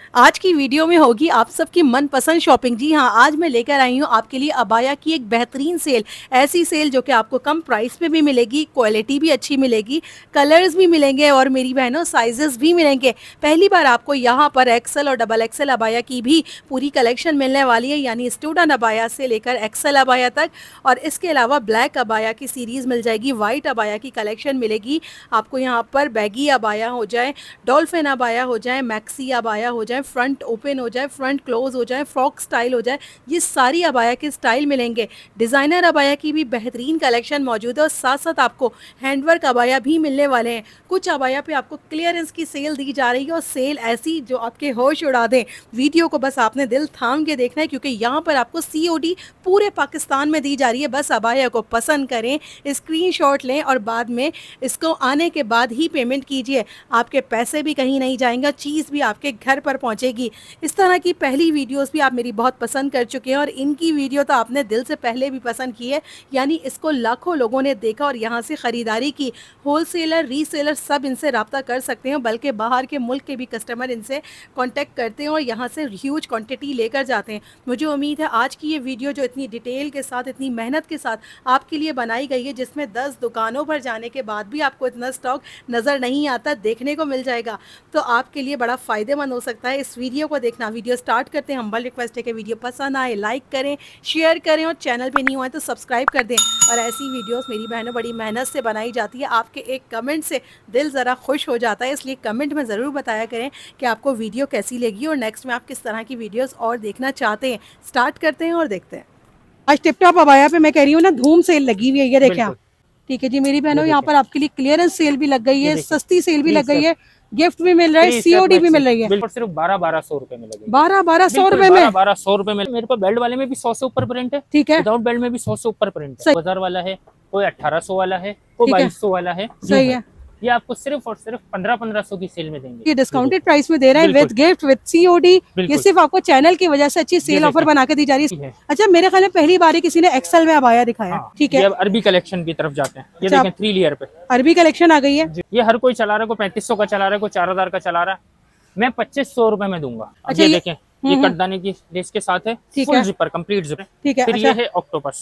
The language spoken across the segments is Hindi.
आज की वीडियो में होगी आप सबकी मनपसंद शॉपिंग। जी हाँ, आज मैं लेकर आई हूँ आपके लिए अबाया की एक बेहतरीन सेल। ऐसी सेल जो कि आपको कम प्राइस पे भी मिलेगी, क्वालिटी भी अच्छी मिलेगी, कलर्स भी मिलेंगे और मेरी बहनों साइजेस भी मिलेंगे। पहली बार आपको यहाँ पर एक्सेल और डबल एक्सेल अबाया की भी पूरी कलेक्शन मिलने वाली है, यानी स्टूडेंट अबाया से लेकर एक्सेल अबाया तक। और इसके अलावा ब्लैक अबाया की सीरीज़ मिल जाएगी, वाइट अबाया की कलेक्शन मिलेगी आपको। यहाँ पर बैगी अबाया हो जाए, डॉल्फिन अबाया हो जाए, मैक्सी अबाया हो जाए, फ्रंट ओपन हो जाए, फ्रंट क्लोज हो जाए, फ्रॉक स्टाइल हो जाए, ये सारी अबाया के स्टाइल मिलेंगे। डिज़ाइनर अबाया की भी बेहतरीन कलेक्शन मौजूद है और साथ साथ आपको हैंडवर्क अबाया भी मिलने वाले हैं। कुछ अबाया पे आपको क्लियरेंस की सेल दी जा रही है और सेल ऐसी जो आपके होश उड़ा दें। वीडियो को बस आपने दिल थाम के देखना है, क्योंकि यहाँ पर आपको COD पूरे पाकिस्तान में दी जा रही है। बस अबाया को पसंद करें, स्क्रीनशॉट लें और बाद में इसको आने के बाद ही पेमेंट कीजिए। आपके पैसे भी कहीं नहीं जाएंगे, चीज़ भी आपके घर पर पहुंचेगी। इस तरह की पहली वीडियोस भी आप मेरी बहुत पसंद कर चुके हैं और इनकी वीडियो तो आपने दिल से पहले भी पसंद की है, यानी इसको लाखों लोगों ने देखा और यहाँ से ख़रीदारी की। होलसेलर, रीसेलर सब इनसे रब्ता कर सकते हैं, बल्कि बाहर के मुल्क के भी कस्टमर इनसे कॉन्टेक्ट करते हैं और यहाँ से ह्यूज क्वान्टिटी लेकर जाते हैं। मुझे उम्मीद है आज की ये वीडियो जो इतनी डिटेल के साथ, इतनी मेहनत के साथ आपके लिए बनाई गई है, जिसमें 10 दुकानों पर जाने के बाद भी आपको इतना स्टॉक नज़र नहीं आता, देखने को मिल जाएगा, तो आपके लिए बड़ा फ़ायदेमंद हो सकता है। इस वीडियो को देखना। वीडियो स्टार्ट करते हैं। हम्बल रिक्वेस्ट है कि वीडियो पसंद आए लाइक करें, शेयर करें और चैनल पे नहीं हुआ तो सब्सक्राइब कर दें। और ऐसी वीडियोस मेरी बहनों बड़ी मेहनत से बनाई जाती है, आपके एक कमेंट से दिल ज़रा खुश हो जाता है, इसलिए कमेंट में ज़रूर बताया करें कि आपको वीडियो कैसी लगी और नेक्स्ट में आप किस तरह की वीडियोज़ और देखना चाहते हैं। स्टार्ट करते हैं और देखते हैं। आज टिप टॉप अबाया पे मैं कह रही हूँ ना, धूम सेल लगी हुई है, ये देखें आप। ठीक है जी मेरी बहनों, यहाँ पर आपके लिए क्लियरेंस सेल भी लग गई है, सस्ती सेल भी लग गई है, गिफ्ट भी मिल रहा है, COD भी मिल रही है। बिल्कुल सिर्फ 1200 रुपए में लगेगी। 1200 रुपए में, 1200 रुपए में। मेरे पास बेल्ट वाले में भी 100 से ऊपर प्रिंट है, ठीक है, विदाउट बेल्ट में भी 100 से ऊपर प्रिंट है। 1000 वाला है, कोई 1800 वाला है, कोई 2200 वाला है। सही है, ये आपको सिर्फ और सिर्फ 1500 की सेल में देंगे। ये डिस्काउंटेड प्राइस में दे रहा है, विद गिफ्ट, विद COD। ये सिर्फ आपको चैनल की वजह से अच्छी सेल ऑफर बना के दी जा रही है। अच्छा, मेरे ख्याल में पहली बार किसी ने एक्सेल में अबाया दिखाया। ठीक है, अब अरबी कलेक्शन की तरफ जाते हैं। ये देखें 3 लेयर पे अरबी कलेक्शन आ गई है। ये हर कोई चला रहा है, कोई 3500 का चला रहा है, कोई 4000 का चला रहा है, मैं 2500 रुपए में दूंगा। अच्छा, ये देखें, ये कटदाने की लेस के साथ है, फुल जिपर, कंप्लीट जिपर। ठीक है, फिर ये है ऑक्टोपस।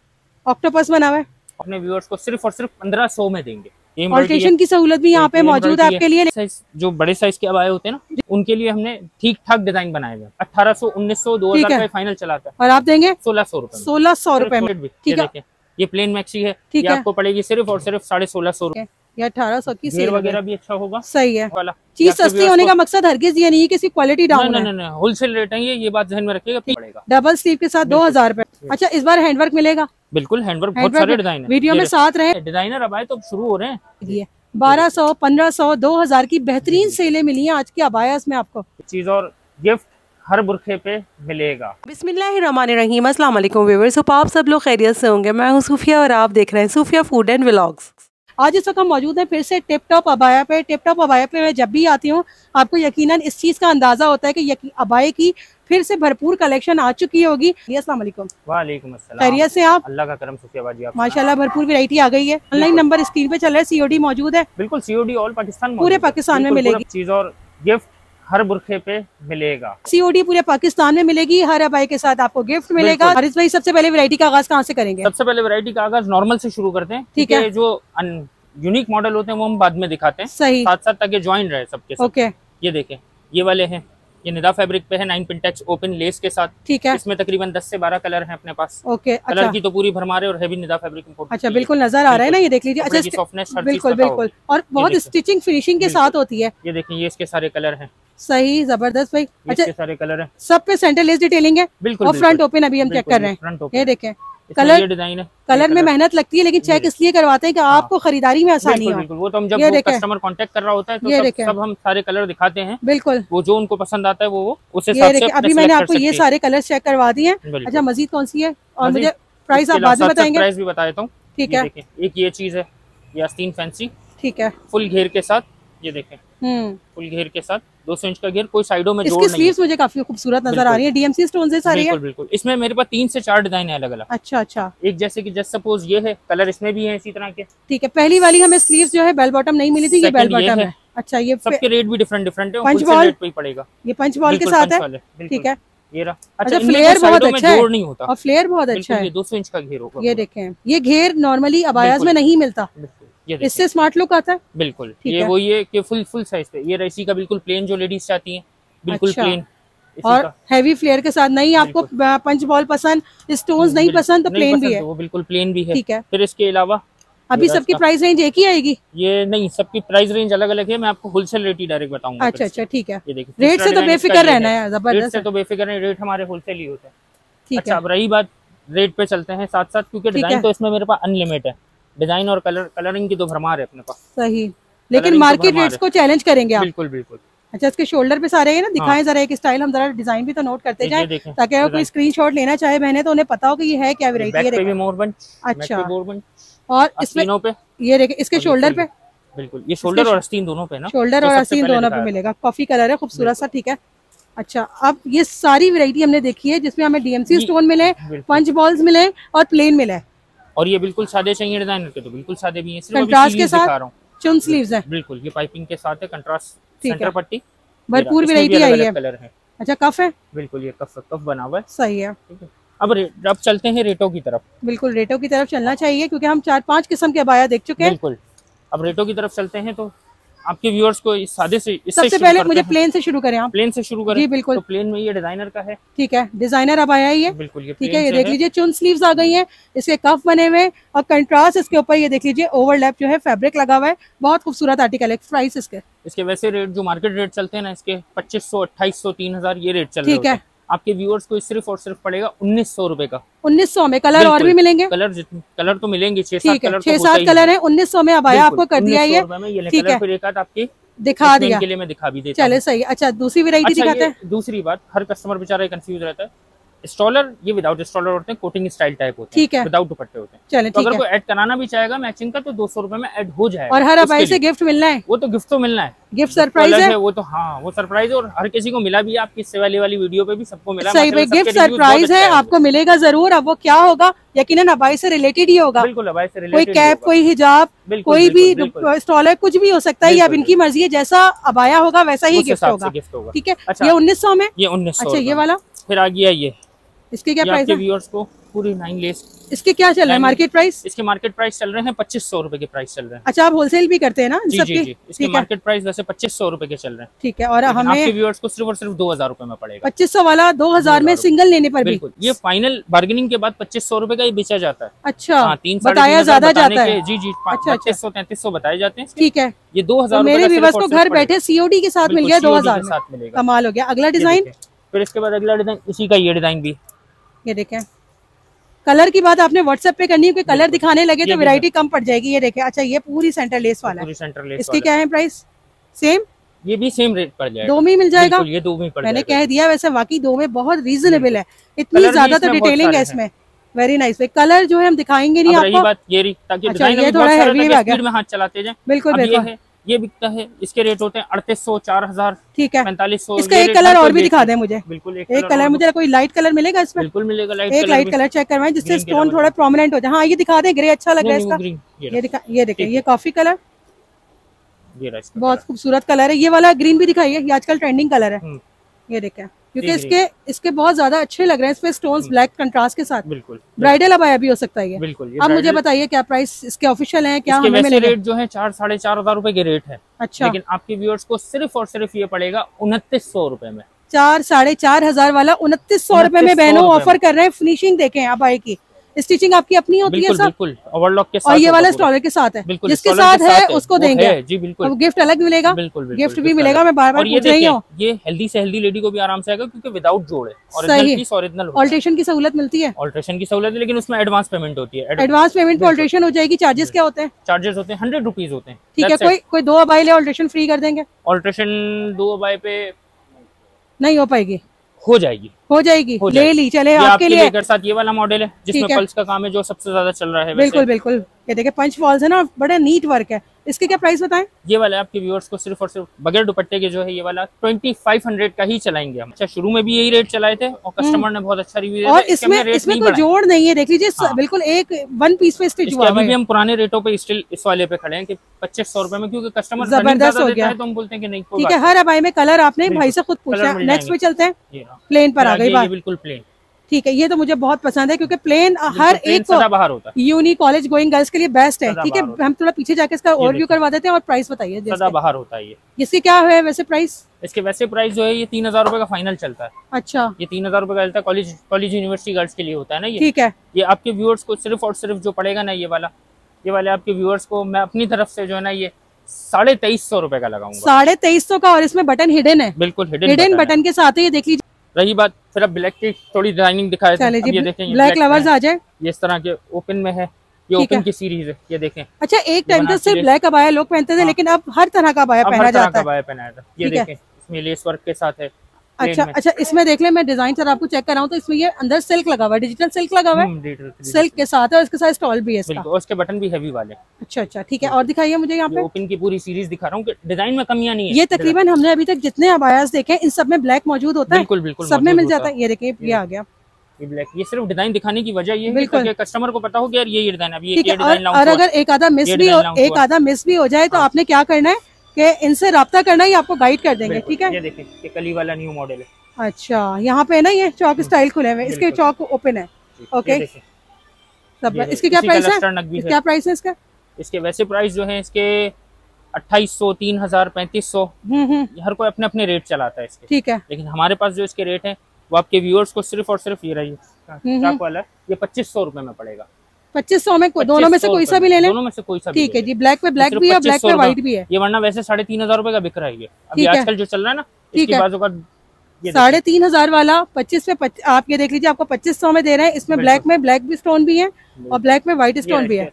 ऑक्टोपस बना हुआ है। अपने व्यूअर्स को सिर्फ और सिर्फ 1500 में देंगे। ऑल्ट्रेशन की सहूलत भी यहाँ पे मौजूद है आपके लिए। जो बड़े साइज के अबाए होते हैं ना, उनके लिए हमने ठीक ठाक डिजाइन बनाए हुए। 1800, 1900, 2000 का फाइनल चलाता है और आप देंगे 1600 रुपए। 1600 रुपए में। ठीक है, ये प्लेन मैक्सी है, ये आपको पड़ेगी सिर्फ और सिर्फ 1650 रुपए। ये 1800 की घेर वगैरह भी अच्छा होगा। सही है, चीज सस्ती होने का मकसद हरगिज ये नहीं है किसी क्वालिटी डाउन है। नहीं, होलसेल रेट है ये बात ध्यान में रखिएगा। पड़ेगा डबल स्लीव के साथ 2000 रुपए। अच्छा, इस बार हैंडवर्क मिलेगा? बिल्कुल, हैंडवर्क बहुत सारे डिजाइन है, वीडियो में साथ रहे। डिजाइनर अबाए तो शुरू हो रहे हैं। 1200, 1500, 2000 की बेहतरीन सेलें मिली हैं आज की अबायास में आपको। चीज और गिफ्ट हर बुरखे पे मिलेगा। बिस्मिल्लाहिर्रहमानिर्रहीम, अस्सलाम वालेकुम व्यूअर्स। आप सब लोग खैरियत से होंगे। मैं हूँ सूफिया और आप देख रहे हैं सूफिया फूड एंड व्लॉग्स। आज इस वक्त हम मौजूद हैं फिर से टिप टॉप अबाया पे। टिप टॉप अबाया पे मैं जब भी आती हूँ आपको यकीनन इस चीज़ का अंदाज़ा होता है कि अबाया की फिर से भरपूर कलेक्शन आ चुकी होगी। अस्सलाम वालेकुम। वालेकुम अस्सलाम। खैरियत से आप? अल्लाह का करम सूफिया बाजी, आप माशाल्लाह भरपूर वैरायटी आ गई है। ऑनलाइन नंबर स्क्रीन पे चल रहा है, COD मौजूद है। बिल्कुल, COD ऑल पाकिस्तान, पूरे पाकिस्तान में मिलेगी। चीज और गिफ्ट हर बुरखे पे मिलेगा। COD पूरे पाकिस्तान में मिलेगी, हर अबाए के साथ आपको गिफ्ट मिलेगा। हारिस भाई, सबसे पहले वैरायटी का आगाज कहाँ से करेंगे? सबसे पहले वैरायटी का आगाज नॉर्मल से शुरू करते हैं। ठीक है, जो यूनिक मॉडल होते हैं वो हम बाद में दिखाते हैं। सही, साथ साथ ताकि ज्वाइन रहे सबके साथ। ओके, ये देखें, ये वाले हैं, ये निदा फैब्रिक पे है, 9 पिंटेक्स ओपन लेस के साथ। ठीक है, इसमें तकरीबन 10 से 12 कलर हैं अपने पास। ओके, कलर की तो पूरी भरमार है और हैवी निदा फैब्रिक इंपोर्ट। अच्छा, बिल्कुल नजर आ रहा है ना, ये देख लीजिए। अच्छा, सॉफ्टनेस बिल्कुल बिल्कुल, और बहुत स्टिचिंग फिनिशिंग के साथ होती है। ये देखिए, ये इसके सारे कलर हैं। सही, जबरदस्त भाई। अच्छा, सारे कलर हैं, सब पे सेंटर लेस डिटेलिंग है। बिल्कुल, और फ्रंट ओपन अभी हम चेक कर रहे हैं। ये देखें, कलर डिजाइन है। कलर में मेहनत लगती है, लेकिन चेक इसलिए करवाते हैं कि आपको खरीदारी में आसानी हो। बिल्कुल, वो तो हम जब कस्टमर कांटेक्ट कर रहा होता है तो सब हम सारे कलर दिखाते हैं। बिल्कुल, वो जो उनको पसंद आता है वो उस हिसाब से। अभी मैंने आपको ये सारे कलर चेक करवा दिए हैं। अच्छा, मजीद कौन सी है और मुझे प्राइस आप बाद में बताएंगे? प्राइस भी बता देता हूँ। ठीक है, एक ये चीज है, ये आस्तीन फैंसी। ठीक है, फुल घेर के साथ, ये देखें, फुल घेर के साथ 200 इंच का घेर, कोई साइडों में जोड़ नहीं। इसकी स्लीव्स मुझे काफी खूबसूरत नजर आ रही है, डीएमसी स्टोन से सारी है। बिल्कुल बिल्कुल। इसमें मेरे पास 3 से 4 डिजाइन है अलग अलग। अच्छा अच्छा। एक जैसे कि जस्ट सपोज ये है, कलर इसमें भी है इसी तरह के। ठीक है, पहली वाली हमें स्लीव्स जो है बेल बॉटम नहीं मिली थी, ये बेल बॉटम है। अच्छा, ये सबके रेट भी डिफरेंट डिफरेंट है, पंच बॉल पे ही पड़ेगा। ये पंच बॉल के साथ है, ठीक है। ये रहा। अच्छा, फ्लेयर बहुत अच्छा है नहीं होता, और फ्लेयर बहुत अच्छा है। 200 इंच का घेर होगा। ये देखें, ये घेर नॉर्मली अबायाज में नहीं मिलता, इससे स्मार्ट लुक आता है। बिल्कुल, ये वही है कि फुल साइज पे। ये रैसी का बिल्कुल प्लेन जो लेडीज चाहती हैं, बिल्कुल प्लेन और हैवी फ्लेयर के साथ। नहीं आपको पंच बॉल पसंद, स्टोन्स नहीं पसंद तो प्लेन भी है, वो बिल्कुल प्लेन भी है, ठीक है। फिर इसके अलावा अभी सबकी प्राइस रेंज एक ही आएगी? ये नहीं, सबकी प्राइस रेंज अलग अलग है, मैं आपको होलसेल रेट ही डायरेक्ट बताऊंगा। अच्छा अच्छा, ठीक है। ये देखिए, रेट से तो बेफिक्र रहना है, जबरदस्त। रेट से तो बेफिक्र नहीं, रेट हमारे होलसेल ही होते हैं। अच्छा, अब रही बात रेट पे चलते हैं साथ साथ, क्योंकि डिजाइन तो इसमें मेरे पास अनलिमिटेड है, डिजाइन और कलरिंग की तो भरमार है अपने पास। सही, लेकिन मार्केट रेट्स को चैलेंज करेंगे आप। बिल्कुल बिल्कुल। अच्छा, इसके शोल्डर पे सारे है ना, दिखाएं जरा एक स्टाइल, हम जरा डिजाइन भी तो नोट करते जाएं, ताकि अगर कोई स्क्रीनशॉट लेना चाहे बहने तो उन्हें पता हो कि ये है क्या वैरायटी है। अच्छा, और इसमें पे ये देखिए, इसके शोल्डर पे बिल्कुल, ये शोल्डर और आस्तीन दोनों पे ना, शोल्डर और आस्तीन दोनों पे मिलेगा। कॉफी कलर है, खूबसूरत सा, ठीक है। अच्छा, अब ये सारी वैरायटी हमने देखी है जिसमें हमें डीएमसी स्टोन मिले, पंच बॉल्स मिले और प्लेन मिले। और ये बिल्कुल सादे चाहिए डिजाइनर के तो बिल्कुल सादे भी हैं, सिर्फ कंट्रास्ट के साथ चुन स्लीव्स है। बिल्कुल, ये पाइपिंग के साथ है, कंट्रास्ट सेंटर पट्टी, भरपूर वैरायटी आई है। कलर है। अच्छा, कफ है? बिल्कुल, ये कफ बना हुआ है। सही है, ठीक है। अब चलते हैं रेटों की तरफ। बिल्कुल, रेटों की तरफ चलना चाहिए, क्योंकि हम 4-5 किस्म के अबाया देख चुके हैं। बिल्कुल, अब रेटों की तरफ चलते हैं तो आपके व्यूअर्स को इस सादे से, सबसे पहले मुझे प्लेन से शुरू करें आप। प्लेन से शुरू करें? जी बिल्कुल। तो प्लेन में ये डिजाइनर का है, ठीक है, डिजाइनर अब आया ही है। बिल्कुल, ये ठीक है। ये देख लीजिए, चुन स्लीव्स आ गई हैं, इसके कफ बने हुए और कंट्रास्ट इसके ऊपर ये देख लीजिए ओवरलैप जो है फैब्रिक लगा हुआ है, बहुत खूबसूरत आर्टिकल है। प्राइस इसके वैसे रेट जो मार्केट रेट चलते हैं ना, इसके 2500, 2800, 3000 ये रेट चल रहे हैं। ठीक है, आपके व्यूअर्स को सिर्फ और सिर्फ पड़ेगा 1900 रुपए का। 1900 में कलर और भी मिलेंगे? कलर तो मिलेंगे, 6-7 कलर, 6-7 कलर है। 1900 में अब आया, आपको कर दिया ये, ठीक है। फिर एक आध आपकी दिखा दिया के लिए मैं दिखा भी देता हूं। चले, सही। अच्छा, दूसरी वैरायटी दिखाते हैं। दूसरी बात, हर कस्टमर बेचारा कंफ्यूज रहता है, स्टॉलर ये विदाउट स्टॉलर होते हैं, कोटिंग स्टाइल टाइप होते हैं, ठीक है, विदाउट दुपट्टे होते हैं। चले, तो अगर कोई ऐड कराना भी चाहेगा मैचिंग का तो 200 रुपए में ऐड हो जाएगा। और हर अबाई से गिफ्ट मिलना है? वो तो गिफ्ट तो मिलना है, गिफ्ट सरप्राइज है वो तो। हाँ, वो सरप्राइज और हर किसी को मिला भी है, आपकी इससे वाली वीडियो पे भी सबको मिला। सही भाई, गिफ्ट सरप्राइज है, आपको मिलेगा जरूर। अब वो क्या होगा, यकीनन अबाई से रिलेटेड ही होगा। बिल्कुल, अबाई से रिलेटेड, कोई कैप, कोई हिजाब, कोई भी स्टॉलर, कुछ भी हो सकता है। अब इनकी मर्जी है, जैसा अबाया होगा वैसा ही गिफ्ट होगा, ठीक है। ये 1900 में, ये 1900। अच्छा, ये वाला फिर आ गया ये, इसके क्या प्राइस है? व्यूअर्स को पूरी 9 लेस, इसके क्या चल रहा है मार्केट प्राइस? इसके मार्केट प्राइस चल रहे हैं 2500 रुपए के प्राइस चल रहे हैं। अच्छा, आप होलसेल भी करते हैं ना? जी, जी, जी। इसके मार्केट प्राइस वैसे 2500 रुपए के चल रहे हैं, ठीक है। और हमें आपके व्यूअर्स को सिर्फ और सिर्फ 2000 रुपए में पड़ेगा। 2500 वाला 2000 में सिंगल लेने पर भी? ये फाइनल बार्गेनिंग के बाद 2500 रुपए का ही बेचा जाता है। अच्छा, 3 बताया ज्यादा जाता है। जी जी, 3200-3300 बताए जाते हैं, ठीक है। ये 2000 मेरे व्यूअर्स को घर बैठे सीओडी के साथ मिल गया, 2000 में मिलेगा, कमाल हो गया। अगला डिजाइन, फिर इसके बाद अगला डिजाइन इसी का, ये डिजाइन भी, ये देखें। कलर की बात आपने व्हाट्सएप पे करनी है, क्योंकि कलर दिखाने लगे तो वैरायटी कम पड़ जाएगी। ये देखें। अच्छा, ये पूरी सेंटर लेस वाला है, इसकी क्या है प्राइस? सेम, ये भी सेम रेट पड़ जाएगा, 2 में मिल जाएगा। ये 2 में पड़ मैंने कह दिया, वैसे वाकई 2 में बहुत रीजनेबल है, इतनी ज्यादा तो डिटेलिंग है इसमें। Very nice. कलर जो है हम दिखाएंगे नहीं आपको, बात ये, ताकि ये थोड़ा हैवी में हाथ चलाते जाएं। बिल्कुल बिल्कुल। ये बिकता है, इसके रेट होते हैं 3800, 4000, ठीक है, 4500। इसका एक कलर और भी दिखा दें मुझे। बिल्कुल, एक कलर मुझे, कोई लाइट कलर मिलेगा इसमें? बिल्कुल मिलेगा, एक लाइट कलर चेक करवाएं जिससे स्टोन थोड़ा प्रोमिनेंट हो जाए। हाँ, ये दिखा दें, ग्रे अच्छा लग रहा है इसका। ये देखें, ये कॉफी कलर, बहुत खूबसूरत कलर है। ये वाला ग्रीन भी दिखाइए, ये आजकल ट्रेंडिंग कलर है। ये देखें, क्योंकि इसके बहुत ज्यादा अच्छे लग रहे हैं, इसमें स्टोन्स ब्लैक कंट्रास्ट के साथ। बिल्कुल, ब्राइडल अबाया भी हो सकता है ये। बिल्कुल। अब मुझे बताइए क्या प्राइस इसके ऑफिशियल हैं, क्या हमें मिलेगा? रेट जो है 4-4.5 हजार रुपए के रेट है। अच्छा, लेकिन आपके व्यूअर्स को सिर्फ और सिर्फ ये पड़ेगा 2900 रुपए में। 4-4.5 हजार वाला 2900 रुपए में बहनों ऑफर कर रहे हैं। फिनिशिंग देखें अबाया की, स्टिचिंग आपकी अपनी होती है सब। बिल्कुल, ओवरलॉक के साथ। और ये वाला स्टॉलर के साथ है, जिसके साथ है उसको देंगे जी। बिल्कुल, गिफ्ट अलग मिलेगा। बिल्कुल, गिफ्ट भी मिलेगा। मैं बार बार पूछ रही हूँ, ये हेल्दी से हेल्दी लेडी को भी आराम से आएगा, क्योंकि विदाउट जोड़ है, ओरिजिनल। ऑल्ट्रेशन की सहूलत मिलती है? ऑल्ट्रेशन की सहूलत है, लेकिन उसमें एडवांस पेमेंट होती है। एडवांस पेमेंट पे ऑल्ट्रेशन हो जाएगी। चार्जेस क्या होते हैं? चार्जेस होते हैं 100 रुपीज होते हैं। ठीक है, कोई 2 अबाई ले, ऑल्ट्रेशन फ्री कर देंगे? ऑल्ट्रेशन 2 अबाई पे नहीं हो पाएगी? हो जाएगी, ले ली। चले, आपके लिए साथ ये वाला मॉडल है जिसमें पल्स का काम है, जो सबसे ज्यादा चल रहा है। बिल्कुल बिल्कुल। ये देखिए, पंच फॉल्स है ना, बड़ा नीट वर्क है, इसके क्या प्राइस बताएं? ये वाला आपके व्यूअर्स को सिर्फ और सिर्फ बगैर दुपट्टे के जो है ये वाला 2500 का ही चलाएंगे हम। अच्छा, शुरू में भी यही रेट चलाए थे और कस्टमर ने बहुत अच्छा रिव्यू दिया और इसमें कोई जोड़ नहीं है, देख लीजिए बिल्कुल एक वन पीस पे स्टिच हुआ है। अभी भी हम पुराने रेटों पे स्टिल इस वाले पे खड़े हैं कि 2500 रुपए में, क्योंकि कस्टमर जबरदस्त हो गया है तो हम बोलते हैं कि नहीं। ठीक है, हर अबाई में कलर आपने भाई से खुद पूछा। नेक्स्ट पे चलते हैं, प्लेन पर आ गई बात। बिल्कुल प्लेन, ठीक है, ये तो मुझे बहुत पसंद है क्योंकि प्लेन हर एक बाहर होता है, यूनी कॉलेज गोइंग गर्ल्स के लिए बेस्ट है। ठीक है, हम थोड़ा पीछे जाके इसका ओवरव्यू करवा देते हैं और प्राइस बताइए। बाहर होता है ये, इसकी क्या है वैसे प्राइस? इसके वैसे प्राइस जो है ये 3000 रुपए का फाइनल चलता है। अच्छा, ये 3000 रुपए का चलता है, कॉलेज यूनिवर्सिटी गर्ल्स के लिए होता है ना ये। ठीक है, ये आपके व्यूअर्स को सिर्फ और सिर्फ जो पड़ेगा ना ये वाले आपके व्यूअर्स को मैं अपनी तरफ से जो है ना ये 2350 रुपए का लगाऊंगा। 2350 का, और इसमें बटन हिडन है। बिल्कुल हिडन बटन के साथ है, ये देख लीजिए। रही बात फिर अब ब्लैक की थोड़ी डिजाइनिंग दिखाए थे, ये देखें ब्लैक लवर्स आ जाए, ये इस तरह के ओपन में है, ये ओपन की सीरीज है, ये देखें। अच्छा, एक टाइम तक सिर्फ ब्लैक अबाया लोग पहनते थे, लेकिन अब हर तरह का अबाया पहना जाता है। ये देखें, इसमें लेस वर्क के साथ है। अच्छा, इसमें देख ले, मैं डिजाइन सर आपको चेक कर रहा हूँ, तो इसमें ये अंदर सिल्क लगा हुआ है, डिजिटल सिल्क लगा हुआ है, सिल्क के साथ है, और इसके साथ स्टॉल भी है इसका, और इसके बटन भी हैवी वाले। अच्छा, ठीक है, और दिखाइए मुझे यहाँ पे। ओपन की पूरी सीरीज दिखा रहा हूँ, डिजाइन में कमियां नहीं है। ये तकरीबन हमने अभी तक जितने अबायास देखे इन सब में ब्लैक मौजूद होता है। बिल्कुल सब में मिल जाता है। ये देखिए, ये आ गया ये ब्लैक। ये सिर्फ डिजाइन दिखाने की वजह ये है कि कस्टमर को पता हो कि यार ये डिजाइन, अब ये डिजाइन और अगर एक आधा मिस भी हो जाए तो आपने क्या करना है कि इनसे राब्ता करना ही, आपको गाइड कर देंगे। ठीक है, ये देखें, ये कली वाला न्यू मॉडल है। अच्छा, यहाँ पे ना ये चौक स्टाइल खुले हुए, इसके चौक ओपन है। ओके, इसकी क्या प्राइस है? क्या प्राइस है इसका? इसके वैसे प्राइस जो है इसके 2800, 3000, 3500, हर कोई अपने अपने रेट चलाता है इसके। ठीक है, लेकिन हमारे पास जो इसके रेट है वो आपके व्यूअर्स को सिर्फ और सिर्फ ये रही चाक वाला, ये 2500 रुपए में पड़ेगा। 2500 में दोनों में से कोई सा भी ले लें? दोनों में से कोई सा। ठीक है जी, ब्लैक पे ब्लैक भी है, ब्लैक पे व्हाइट भी है। ये वरना वैसे 3500 रुपए का बिक रहा है ये अभी आजकल जो चल रहा है ना। ठीक है, 3500 वाला 25 पे आप ये देख लीजिए, आपको 2500 में दे रहे हैं। इसमें ब्लैक भी स्टोन भी है और ब्लैक में व्हाइट स्टोन भी है।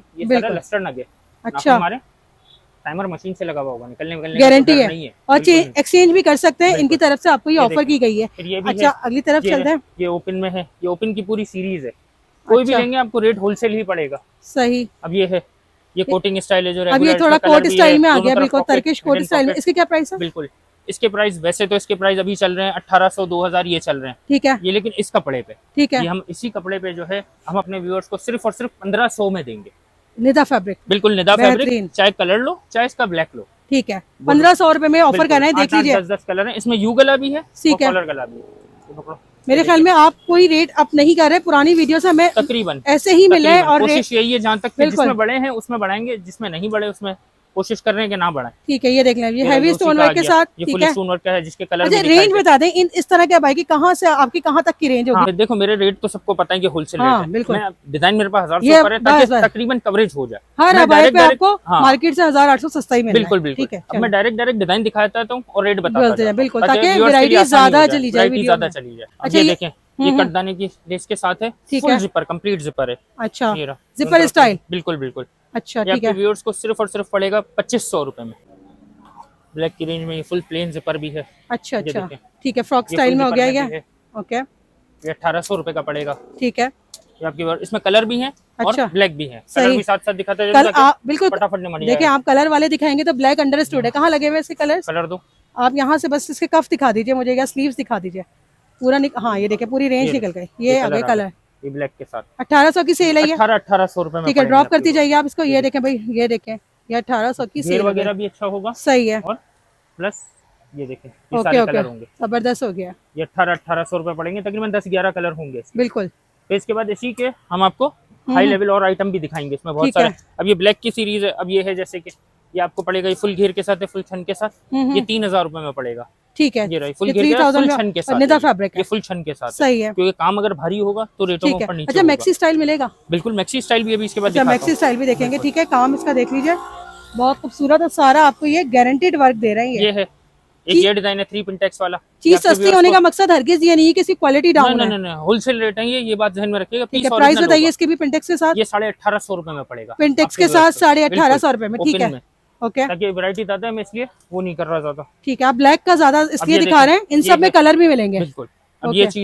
अच्छा, हमारे टाइमर मशीन से लगा हुआ होगा, निकलने गारंटी है, और एक्सचेंज भी कर सकते हैं। इनकी तरफ से आपको ये ऑफर की गई है। अच्छा, अगली तरफ चलते हैं। ये ओपन में है, ये ओपन की पूरी सीरीज है। कोई भी लेंगे आपको रेट होलसेल ही पड़ेगा। सही। अब ये है, ये कोटिंग स्टाइल है जो अब ये थोड़ा कोट स्टाइल में आ गया, बिल्कुल टर्किश कोट स्टाइल में। इसकी क्या प्राइस है? बिल्कुल, इसके प्राइस वैसे तो इसके प्राइस अभी चल रहे हैं 1800, 2000 ये चल रहे हैं। ठीक है, ये लेकिन इस कपड़े पे, ठीक है, ये हम इसी कपड़े पे जो है हम अपने व्यूअर्स को सिर्फ और सिर्फ 1500 में देंगे। निदा फैब्रिक, बिल्कुल निदा फैब्रिक, चाहे कलर लो चाहे इसका ब्लैक लो। ठीक है, 1500 रुपए में ऑफर करना है। देख लीजिए, 10 कलर है इसमें, यू गला भी है, कलर गला भी है। मेरे ख्याल में आप कोई रेट अप नहीं कर रहे, पुरानी वीडियो से हमें तकरीबन ऐसे ही मिले हैं। और कोशिश यही है जहाँ तक जिसमें बड़े हैं उसमें बढ़ाएंगे, जिसमें नहीं बड़े उसमें कोशिश कर रहे हैं कि ना बढ़ाए। ठीक है, ये देख लें, ये हैवी स्टोन वर्क के साथ। ये फुल स्टोन वर्क का है जिसके कलर। अच्छा, रेंज बता दें इस तरह के बाइक की, कहाँ से आपकी कहाँ तक की रेंज होगी? देखो, मेरे रेट तो सबको पता है कि होलसेल रेट है। बिल्कुल, डिजाइन मेरे पास 1000 से ऊपर है ताकि तकरीबन कवरेज हो जाए। हर अबाया पे आपको मार्केट से 1800 सस्ता ही मिलेगा। बिल्कुल बिल्कुल, ठीक है। अब मैं डायरेक्ट डिजाइन दिखाता हूँ और रेट बताता हूँ, बिल्कुल, ताकि वैरायटी ज्यादा चली जाए। अच्छा, ये देखें, ये कटदाने की लेस के साथ है, फुल जिपर, कंप्लीट जिपर है। अच्छा, जिपर स्टाइल, बिल्कुल बिल्कुल। अच्छा, ठीक है, व्यूअर्स को सिर्फ और सिर्फ पड़ेगा 2500 रुपए में। ब्लैक की रेंज में ये फुल प्लेन जिपर भी है। अच्छा, ठीक है, फ्रॉक स्टाइल में हो गया ये। ओके, ये 1800 रुपए का पड़ेगा। ठीक है, ये आपकी इसमें कलर भी है और ब्लैक भी है, कलर भी साथ साथ दिखाते हैं। बिल्कुल, फटाफट नहीं देखिए, आप कलर वाले दिखाएंगे तो ब्लैक अंडरस्टूड है। कहाँ लगे हुए इसके कलर? कलर दो आप यहाँ से बस इसके कफ दिखा दीजिए मुझे, या स्लीव्स दिखा दीजिए पूरा। हाँ, ये देखिए, पूरी रेंज निकल गई। ये आ गए कलर, ये ब्लैक के साथ 1800 की सेल है ये। 1800 रुपए में। ठीक है, ड्रॉप करती जाइए आप इसको। ये देखें भाई, ये देखें, ये 1800 की सेल वगैरह भी अच्छा होगा। सही है, और प्लस ये देखें, ये सारे कलर होंगे। जबरदस्त हो गया। ये 1800 रुपए पड़ेंगे, तकरीबन 10-11 कलर होंगे। बिल्कुल। तो इसके बाद इसी के हम आपको हाई लेवल और आइटम भी दिखाएंगे, इसमें बहुत सारे। अब ये ब्लैक की सीरीज है। अब ये है जैसे कि ये आपको पड़ेगा, ये फुल घेर के साथ है, फुल छन के साथ, ये 3000 रुपए में पड़ेगा। ठीक है, ये रही फुल घेर के साथ, फुल छन के साथ, निदा फैब्रिक है, ये फुल छन के साथ। सही है, क्योंकि काम अगर भारी होगा तो रेटों में ऊपर नीचे। अच्छा, मैक्सी स्टाइल मिलेगा? बिल्कुल, मैक्सी स्टाइल भी अभी इसके बाद मैक्सी स्टाइल भी देखेंगे। ठीक है, काम इसका देख लीजिए, बहुत खूबसूरत, और सारा आपको ये गारंटेड वर्क दे रहे हैं। ये है एक ये डिजाइन है 3 पिन टैक्स वाला। चीज सस्ती होने का मकसद हरगिज ये नहीं कि इसकी क्वालिटी डाउन है। नहीं, होलसेल रेट है ये बात ध्यान में रखिएगा। प्राइस बताइए इसकी भी पिनटेक्स के साथ? ये 1850 रुपए में पड़ेगा, पिनटेक्स के साथ 1850 रुपए में। ठीक है, ओके, ताकि वैरायटी ज्यादा है, मैं इसलिए वो नहीं कर रहा ज्यादा। ठीक है, आप ब्लैक का ज्यादा इसलिए दिखा रहे हैं, इन सब में कलर भी मिलेंगे। बिल्कुल। अब ये चीज है,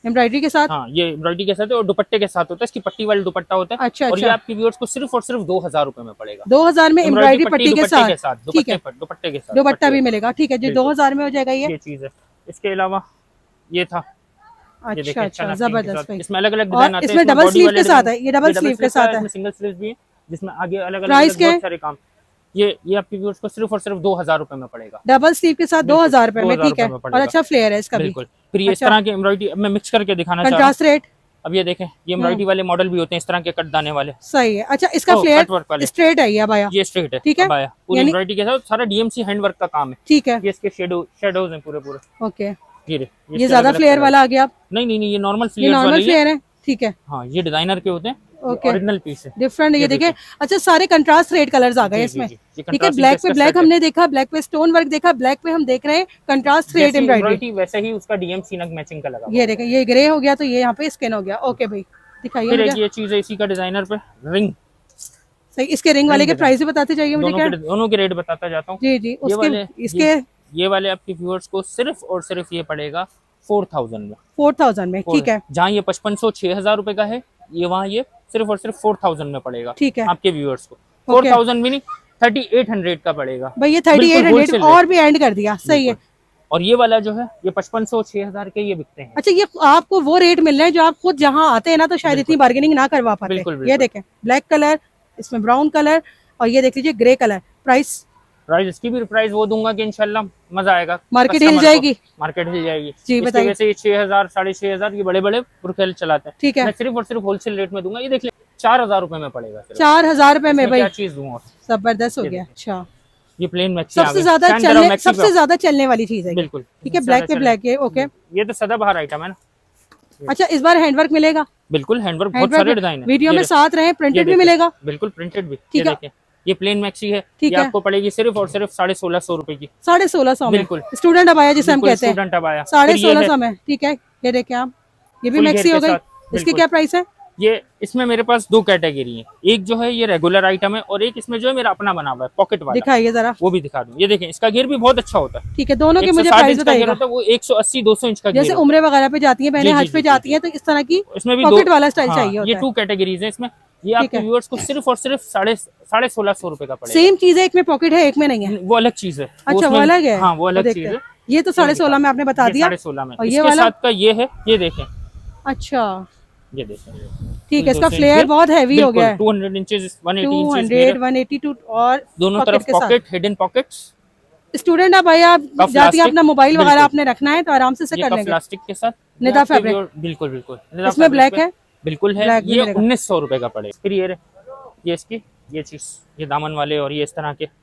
एम्ब्रॉयडरी के साथ। हाँ, ये एम्ब्रॉयडरी के साथ है और दुपट्टे के साथ होता है, इसकी पट्टी वाला दुपट्टा होता है। अच्छा, और ये आपके व्यूअर्स को सिर्फ और सिर्फ 2000 रुपए में पड़ेगा। 2000 में एम्ब्रॉयडरी पट्टी के साथ, ठीक है, दुपट्टे के साथ दुपट्टा भी मिलेगा। ठीक है जी, 2000 में हो जाएगा ये चीज है। इसके अलावा ये था, अच्छा अच्छा, जबरदस्त। इसमें अलग अलग डिजाइन आते हैं, इसमें डबल स्लीव के साथ है, ये डबल स्लीव के साथ है, सिंगल स्लीव भी है, जिसमें आगे अलग अलग बहुत सारे काम। ये आपके व्यूअर्स को सिर्फ और सिर्फ 2000 रुपए में पड़ेगा, डबल स्लीव के साथ 2000 रुपए में। ठीक है, और अच्छा फ्लेयर है इसका भी। बिल्कुल। फिर ये इस तरह की एम्ब्रॉयडरी अब मैं मिक्स करके दिखाना चाह रहा हूं। रेट अब ये देखें, ये एम्ब्रॉयडरी वाले मॉडल भी होते हैं इस तरह के कट दाने वाले। सही है। अच्छा, इसका फ्लेयर स्ट्रेट है या बाया? ये स्ट्रेट है। ठीक है, बाया पूरी एम्ब्रॉयडरी के साथ सारा डीएमसी हैंडवर्क का काम है। ठीक है, ये इसके शेडोज हैं पूरे। ओके, ये ज्यादा फ्लेयर वाला आ गया? नहीं, ये नॉर्मल फ्लेयर है। ठीक है, हाँ, ये डिजाइनर के होते हैं, ओरिजिनल पीस है, डिफरेंट। ये देखिए, अच्छा सारे कंट्रास्ट रेड कलर्स आ गए इसमें। ठीक है, ब्लैक पे ब्लैक हमने देखा, ब्लैक पे स्टोन वर्क देखा, ब्लैक पे हम देख रहे हैं कंट्रास्ट रेड एम्ब्रॉयडरी, वैसे ही उसका डीएमसी नग मैचिंग का लगा। ये देखें, ये ग्रे हो गया तो ये यहाँ पे स्किन हो गया। ओके भाई, दिखाइए। ये चीज है इसी का डिजाइनर पे रिंग। सही, इसके रिंग वाले के प्राइस भी बताते जाइए मुझे। क्या दोनों के रेट बताता जाता हूँ। जी, इसके ये वाले आपके व्यूअर्स को सिर्फ और सिर्फ ये पड़ेगा 4000 में। 4000 में, ठीक है। जहाँ ये 5500 6000 रुपए का है, ये वहाँ ये सिर्फ और सिर्फ 4000 में पड़ेगा। ठीक है, आपके व्यूअर्स को 4000 भी नहीं, 3800 का पड़ेगा भाई। ये 3800 और भी एंड कर दिया। सही है। और ये वाला जो है ये 5500 6000 के ये बिकते हैं। अच्छा, ये आपको वो रेट मिल रहे हैं जो आप खुद जहाँ आते हैं ना तो शायद इतनी बार्गेनिंग ना करवा पाते। ये देखें, ब्लैक कलर, इसमें ब्राउन कलर, और ये देख लीजिए ग्रे कलर। प्राइस इसकी भी प्राइस वो दूंगा कि इंशाल्लाह मजा आएगा, मार्केट हिल जाएगी। जी बताइए। वैसे ये 6000 6500 ये बड़े बड़े बुरखेल चलाते हैं। ठीक है, मैं सिर्फ और सिर्फ होलसेल रेट में दूंगा। ये देख ले 4000 रुपए में पड़ेगा। 4000 रुपए में भाई, क्या चीज दूंगा, जबरदस्त हो गया। अच्छा, ये प्लेन मैक्सी सबसे ज्यादा चलने वाली चीज है। बिल्कुल, ठीक है, ब्लैक पे ब्लैक है। ओके, ये तो सदाबहार आइटम है ना। अच्छा, इस बार हैंडवर्क मिलेगा? बिल्कुल, हैंडवर्क बहुत सारे डिजाइन है। वीडियो में साथ रहे, प्रिंटेड भी मिलेगा? बिल्कुल, प्रिंटेड भी। ठीक है, ये प्लेन मैक्सी है, ये आपको पड़ेगी सिर्फ और सिर्फ 1650 रुपए की। 1650 में? बिल्कुल, स्टूडेंट अबाया जिसे हम कहते हैं, स्टूडेंट अबाया 1650 में। ठीक है, ये देखें आप, ये भी मैक्सी हो गई। इसकी क्या प्राइस है? ये इसमें मेरे पास दो कैटेगरी है, एक जो है ये रेगुलर आइटम है और एक इसमें जो है मेरा अपना बना हुआ है पॉकेट वाला। दिखाइए जरा, वो भी दिखा दूं। ये देखें, इसका घेर भी बहुत अच्छा होता है। ठीक है, दोनों के मुझे प्राइस बताइएगा। वो 180 200 इंच का घेर। जैसे उम्रे वगैरह पे जाती है, बहनें हज पे जाती हैं तो इस तरह की इसमें भी पॉकेट वाला स्टाइल चाहिए होता है। ये 2 कैटेगरीज है इसमें। ये आपके व्यूअर्स को सिर्फ और सिर्फ 1650 रुपए का पड़ेगा। सेम चीज है, एक में पॉकेट है एक में नहीं है, वो अलग चीज है। अच्छा, वो अलग है। हाँ, वो अलग चीज है। ये तो 1650 में आपने बता दिया। 1650 में। और ये वाला का ये है, ये देखें। अच्छा, ये देखें, ठीक है। इसका फ्लेयर बहुत हैवी हो गया है। 200 इंचेस 182 और दोनों तरफ पॉकेट, हिडन पॉकेट्स। स्टूडेंट आप भाई, आप जाती है, अपना मोबाइल वगैरह आपने रखना है तो आराम से कर लेंगे। प्लास्टिक के साथ निदा फैब्रिक। बिल्कुल, इसमें ब्लैक है। बिल्कुल है। ये 1900 रुपए का पड़ेगा। फिर ये इसकी ये चीज, ये दामन वाले और ये इस तरह के।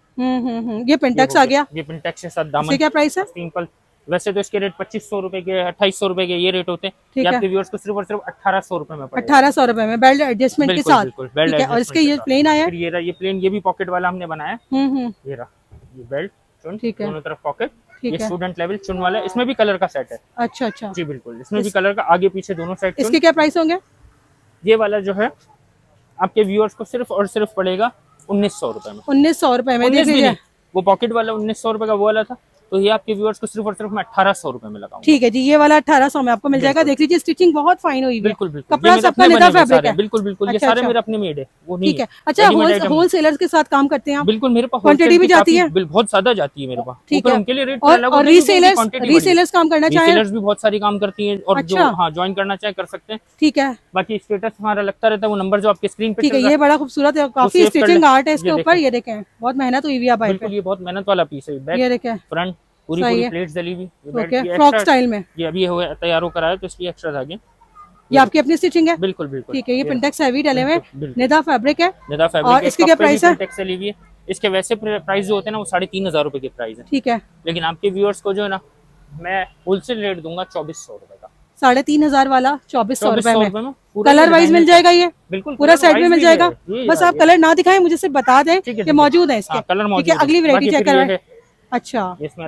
ये पिंटेक्स आ गया। ये पिंटेक्स के साथ दामन। क्या प्राइस है? सिंपल। वैसे तो इसके रेट 2500 रुपए के, 2800 रुपए के ये रेट होते हैं। ठीक है, आपके व्यूअर्स को सिर्फ और सिर्फ 1800 रुपए में पड़ेगा। 1800 रुपए में बेल्ट एडजस्टमेंट के साथ। ठीक है, और इसके ये प्लेन आया। फिर ये प्लेन, ये भी पॉकेट वाला हमने बनाया। ये रहा, ये बेल्ट चुन, दोनों तरफ पॉकेट। ये स्टूडेंट लेवल चुन वाला है। इसमें भी कलर का सेट है। अच्छा जी बिल्कुल, इसमें भी कलर का आगे पीछे दोनों सेट। इसके क्या प्राइस होंगे? ये वाला जो है आपके व्यूअर्स को सिर्फ और सिर्फ पड़ेगा 1900 रुपए में। 1900 रुपए में। देख लीजिए, वो पॉकेट वाला 1900 रुपए का वो वाला था, तो ये आपके व्यूअर्स को सिर्फ और सिर्फ मैं 1800 रुपए में लगाऊंगा। ठीक है जी, ये वाला 1800 में आपको मिल जाएगा। देख लीजिए, स्टिचिंग बहुत फाइन हुई है। बिल्कुल, कपड़ा सबका निदा फैब्रिक है। बिल्कुल, ये सारे मेरे अपने मेड है, वो नहीं। ठीक है, अच्छा, होलसेलर्स के साथ काम करते हैं? बिल्कुल, मेरे पास क्वांटिटी भी जाती है, बहुत ज्यादा जाती है मेरे पास। ठीक है, उनके लिए रेट और रीसेलर्स काम करना चाहे, रीसेलर्स भी बहुत सारी काम करती हैं और जो ज्वाइन करना चाहे कर सकते हैं। ठीक है, बाकी स्टेटस हमारा लगता रहता है, वो नंबर जो आपके स्क्रीन पे। ठीक है, ये बड़ा खूबसूरत है, काफी स्टिचिंग आर्ट है इसके ऊपर। ये देखें, बहुत मेहनत हुई हुई है। बिल्कुल, ये बहुत मेहनत वाला पीस है। ये देखें, फ्रंट पूरी प्लेट्स डली हुई, फ्रॉक स्टाइल में। ये अभी तैयार होकर आया तो इसलिए एक्स्ट्रा था। ये आपकी अपनी स्टिचिंग है? बिल्कुल, ठीक है। ये पिंटेक्स हैवी डले हुए, निदा फैब्रिक है। Nida fabric. और इसकी क्या प्राइस है? पिंटेक्स डली हुई है। इसके वैसे प्राइस जो होते हैं ना, वो 3500 रुपए के प्राइस है। ठीक है, लेकिन आपके व्यूअर्स को जो है ना, मैं होलसेल रेट दूंगा 2400 रुपए का। 3500 वाला 2400 रुपए में कलर वाइज मिल जाएगा। ये बिल्कुल पूरा सेट में मिल जाएगा। बस आप कलर ना दिखाएं, मुझे सिर्फ बता दें कि मौजूद है इसके। ठीक है, अगली वैरायटी चेक करें। अच्छा,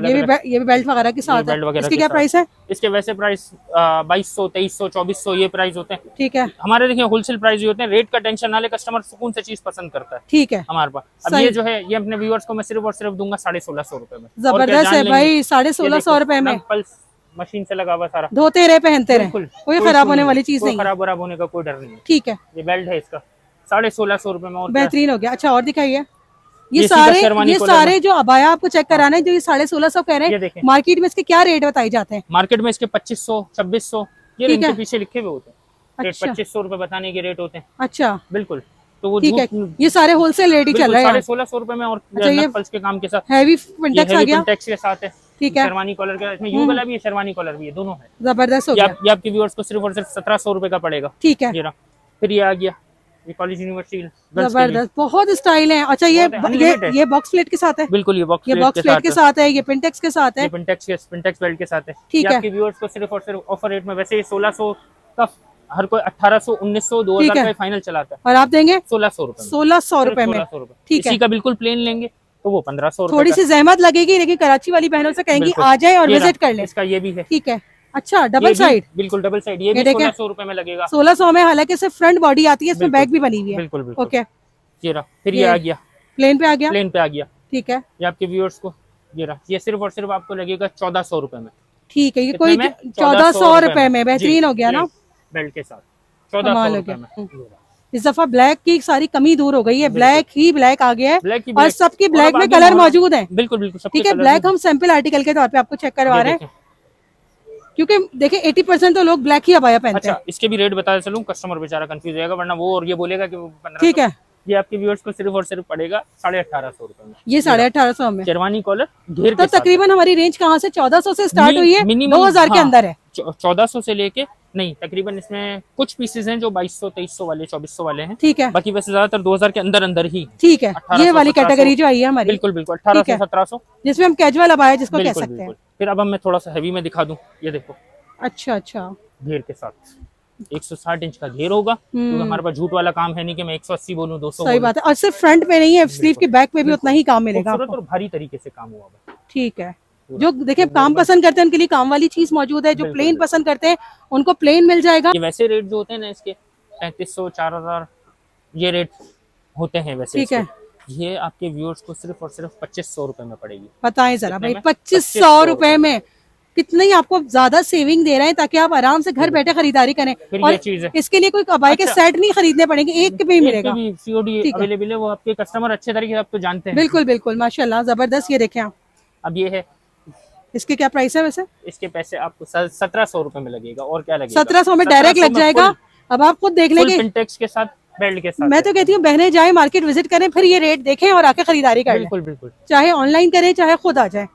ये भी बेल्ट वगैरह के साथ है। इसकी क्या प्राइस है? इसके वैसे प्राइस 2200 2300 2400 ये प्राइस होते हैं। ठीक है, हमारे देखिए होलसेल प्राइस होते हैं। रेट का टेंशन ना ले, कस्टमर सुकून से चीज पसंद करता है। ठीक है, हमारे पास अब ये जो है, ये अपने व्यूअर्स को मैं सिर्फ और सिर्फ दूंगा 1650 रुपए में। जबरदस्त है भाई, 1650 रुपए में। मशीन से लगा हुआ सारा, धोते रहे पहनते रहे, कोई खराब होने वाली चीज नहीं, खराब वराब होने का कोई डर नहीं है। ठीक है, ये बेल्ट है इसका 1650 रुपए में, और बेहतरीन हो गया। अच्छा और दिखाइए, ये सारे जो अबाया आपको चेक कराना है, जो ये 1650 कह रहे हैं, मार्केट में इसके क्या रेट बताए जाते हैं? मार्केट में इसके 2500 2600 ये इनके पीछे लिखे हुए होते हैं। अच्छा। 2500 रुपए बताने के रेट होते हैं। अच्छा बिल्कुल, तो वो ठीक है, ये सारे होलसेल रेट ही चल रहे हैं 1650 रुपए में। और ये पल्स के काम के साथ हैवी पिंटेक्स आ गया, पिंटेक्स के साथ है। ठीक है, शेरवानी कॉलर के, इसमें यू वाला भी है, शेरवानी कॉलर भी है, दोनों है। जबरदस्त हो गया। ये आपके व्यूअर्स को सिर्फ और सिर्फ 1700 रुपए का पड़ेगा। ठीक है, फिर ये आ गया, ये कॉलेज यूनिवर्सिटी, जबरदस्त, बहुत स्टाइल है। अच्छा ये बॉक्स प्लेट के साथ है? बिल्कुल, ये बॉक्स प्लेट के साथ है, ये पिंटेक्स के साथ है, पिंटेक्स बेल्ट के साथ है। ठीक है, आपके व्यूअर्स को सिर्फ और सिर्फ ऑफर रेट में, वैसे 1600 का हर कोई 1800 1900 2000 का फाइनल चलाता है, और आप देंगे 1600 रुपए, 1600 रुपए में। ठीक है, इसी का बिल्कुल प्लेन लेंगे तो वो 1500 रुपए। थोड़ी सी जहमत लगेगी, लेकिन कराची वाली बहनों से कहेंगी आ जाए और विजिट कर ले। इसका ये भी है, ठीक है। अच्छा डबल साइड, बिल्कुल डबल साइड, ये भी 1600 रुपए में लगेगा। 1600 में, हालांकि सिर्फ फ्रंट बॉडी आती है, इसमें बैक भी बनी हुई है। बिल्कुल बिल्कुल। ओके, ये रहा, फिर ये आ गया प्लेन पे आ गया, प्लेन पे आ गया। ठीक है, ये आपके व्यूअर्स को ये रहा, ये सिर्फ और सिर्फ आपको लगेगा 1400 रुपए में। ठीक है, ये कोई 1400 रुपए में, बेहतरीन हो गया ना, बेल्ट के साथ 1400 रुपए में। इस दफा ब्लैक की सारी कमी दूर हो गई है, ब्लैक ही ब्लैक आ गया है, और सबकी ब्लैक में कलर मौजूद है। बिल्कुल बिल्कुल, ठीक है, ब्लैक हम सैंपल आर्टिकल के तौर पे आपको चेक करवा रहे हैं, क्योंकि देखिए 80% तो लोग ब्लैक ही अबाया पहनते हैं। इसके भी रेट बता चलूं, कस्टमर बेचारा कंफ्यूज हो जाएगा, वरना वो और ये बोलेगा कि 1500। ठीक है, ये आपके व्यूअर्स को सिर्फ और सिर्फ पड़ेगा 1850 रुपए में। ये 1850 में शेरवानी कॉलर घेर तो तकरीबन हमारी रेंज कहाँ से 1400 से स्टार्ट हुई है, 2000 के अंदर है। 1400 से लेके नहीं, तकरीबन इसमें कुछ पीसेस हैं जो 2200 2300 वाले 2400 वाले हैं। ठीक है, बाकी वैसे ज्यादातर 2000 के अंदर अंदर ही। ठीक है, ये वाली कैटेगरी जो आई है हमारी, बिल्कुल बिल्कुल 1800 1700, जिसमें हम कैजुअल अबाया जिसको कह सकते हैं। फिर अब मैं थोड़ा सा हैवी में दिखा दूं, ये देखो। अच्छा अच्छा, घेर के साथ 160 इंच का घेर होगा, क्योंकि हमारे पास झूठ वाला काम है नहीं कि मैं 180 बोलूं 200। सही बात है, और सिर्फ फ्रंट पे नहीं है, स्लीव के बैक पे भी उतना ही काम मिलेगा आपको, और भारी तरीके से काम हुआ है। ठीक है, जो देखिए काम पसंद करते हैं उनके लिए काम वाली चीज मौजूद है, जो प्लेन पसंद करते हैं उनको प्लेन मिल जाएगा। ये वैसे रेट जो होते हैं ना इसके 3500 4000 ये रेट होते हैं वैसे। ठीक है, ये आपके व्यूअर्स को सिर्फ और सिर्फ 2500 रुपए में पड़ेगी। बताएं जरा भाई, 2500 रुपए में कितनी आपको ज्यादा सेविंग दे रहे हैं, ताकि आप आराम से घर बैठे खरीदारी करें। और इसके लिए कोई अबाई के सेट नहीं खरीदने पड़ेंगे, एक भी मिलेगा, सीओडी अवेलेबल है, वो आपके कस्टमर अच्छे तरीके से आप तो जानते हैं। बिल्कुल बिल्कुल, माशाल्लाह जबरदस्त। ये देखें आप, अब ये है, इसके क्या प्राइस है वैसे? इसके पैसे आपको 1700 रुपए में लगेगा, और क्या लगेगा? 1700 में डायरेक्ट लग जाएगा। अब आप खुद देख लेंगे, पिंटेक्स के साथ, बेल्ट के साथ। मैं तो कहती हूँ बहने जाए मार्केट विजिट करें, फिर ये रेट देखें और आके खरीदारी करें। बिल्कुल बिल्कुल, चाहे ऑनलाइन करें चाहे खुद आ जाए।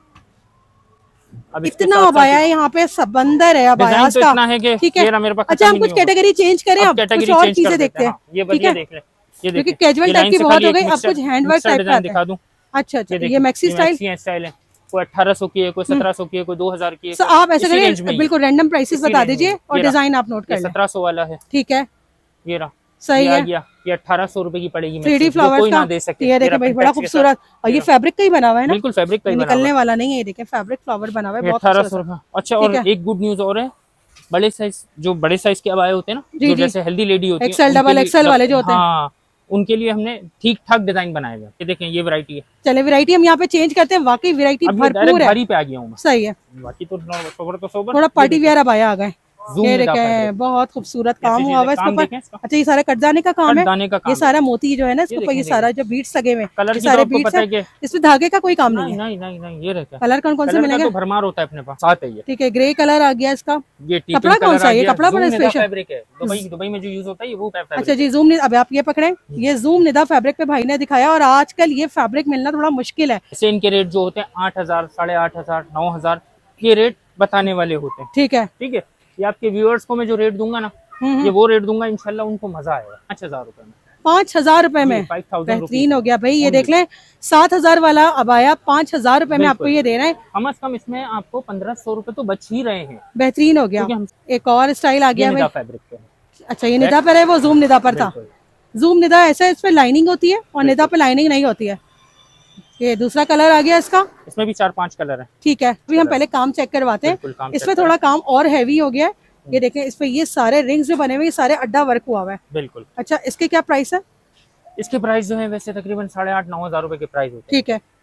इतना अबाया है यहाँ पे, सबंदर है अबाया का, ठीक है। अच्छा हम कुछ कैटेगरी चेंज करें, अब कुछ और चीजें देखते हैं, ठीक है, क्योंकि कैजुअल टाइप की बहुत हो गई, अब कुछ हैंडवर्क टाइप दिखा दूं। अच्छा अच्छा, ये मैक्सी स्टाइल है, कोई 1800 की है, कोई 1700 की है, कोई 2000 की है। तो आप ऐसे करें, बिल्कुल रैंडम प्राइसेस बता दीजिए और डिजाइन आप नोट कर लें। 1700 वाला है, ठीक है, ये रहा, सही है। ये 1800 रुपए की पड़ेगी, 3D फ्लावर्स का, दे सकते। ये देखिए भाई बड़ा खूबसूरत, और ये फैब्रिक का ही बना हुआ है ना? बिल्कुल फैब्रिक का ही निकलने वाला नहीं है, ये देखिए फैब्रिक फ्लावर बना हुआ है, बहुत 1800 रुपए। अच्छा, और एक गुड न्यूज और है, बड़े साइज, जो बड़े साइज के अबाए होते हैं ना, जो जैसे हेल्दी लेडी होती है, एक्सेल डबल एक्सेल वाले जो होते हैं, उनके लिए हमने ठीक ठाक डिजाइन बनाए हुए। ये देखें, ये वैरायटी है। चले वैरायटी हम यहाँ पे चेंज करते हैं, वाकई वैरायटी भरपूर है। भारी पे आ गया हूँ, सही है, बाकी तो सोबर, थोड़ा पार्टी वेयर अबाया आ गए। ये देखें, बहुत खूबसूरत काम हुआ है इसके ऊपर। अच्छा, ये सारा कटदाने का काम है, ये सारा मोती जो है ना इसके ऊपर, ये सारा जो बीट्स लगे हुए हैं, सारे बीट्स हैं, इसमें धागे का कोई काम नहीं है। नहीं, ये रहता है। कलर कौन कौन से मिलेंगे? भरमार होता है अपने पास, साथ है ये। ठीक है, ग्रे कलर आ गया इसका। ये कपड़ा कौन सा है? ये कपड़ा बड़ा स्पेशल फैब्रिक है, दुबई में जो यूज होता है वो फैब्रिक। अच्छा जी, जूम, अब आप ये पकड़े, ये जूम निदा फैब्रिक पे भाई ने दिखाया, और आजकल ये फैब्रिक मिलना थोड़ा मुश्किल है। ऐसे इनके रेट जो होते हैं 8000 8500 9000 ये रेट बताने वाले होते हैं। ठीक है, ठीक है, ये आपके व्यूअर्स को मैं जो रेट दूंगा ना, ये वो रेट दूंगा, इंशाल्लाह उनको मजा आएगा। 5000 रुपए में, 5000 रुपए में, बेहतरीन हो गया भाई। ये देख लें, 7000 वाला अबाया 5000 रुपए में आपको ये दे रहे हैं। कम से कम इसमें आपको 1500 रुपए तो बच ही रहे हैं। बेहतरीन हो गया। एक और स्टाइल आ गया भाई, फैब्रिक पे। अच्छा, ये निदा पर है, वो जूम निदा पर था। जूम निदा ऐसा, इस पे लाइनिंग होती है और निदा पे लाइनिंग नहीं होती है। ये दूसरा कलर आ गया इसका, इसमें भी 4-5 कलर है। ठीक है, अभी हम पहले काम चेक करवाते हैं। इसमें थोड़ा काम और हैवी हो गया है। ये देखें, इस पे ये सारे रिंग्स जो बने हुए, ये सारे अड्डा वर्क हुआ हुआ है। बिल्कुल। अच्छा, इसके क्या प्राइस है? इसके प्राइस जो है वैसे तकरीबन 8,500 9,000 रुपए के प्राइस होते हैं। ठीक है,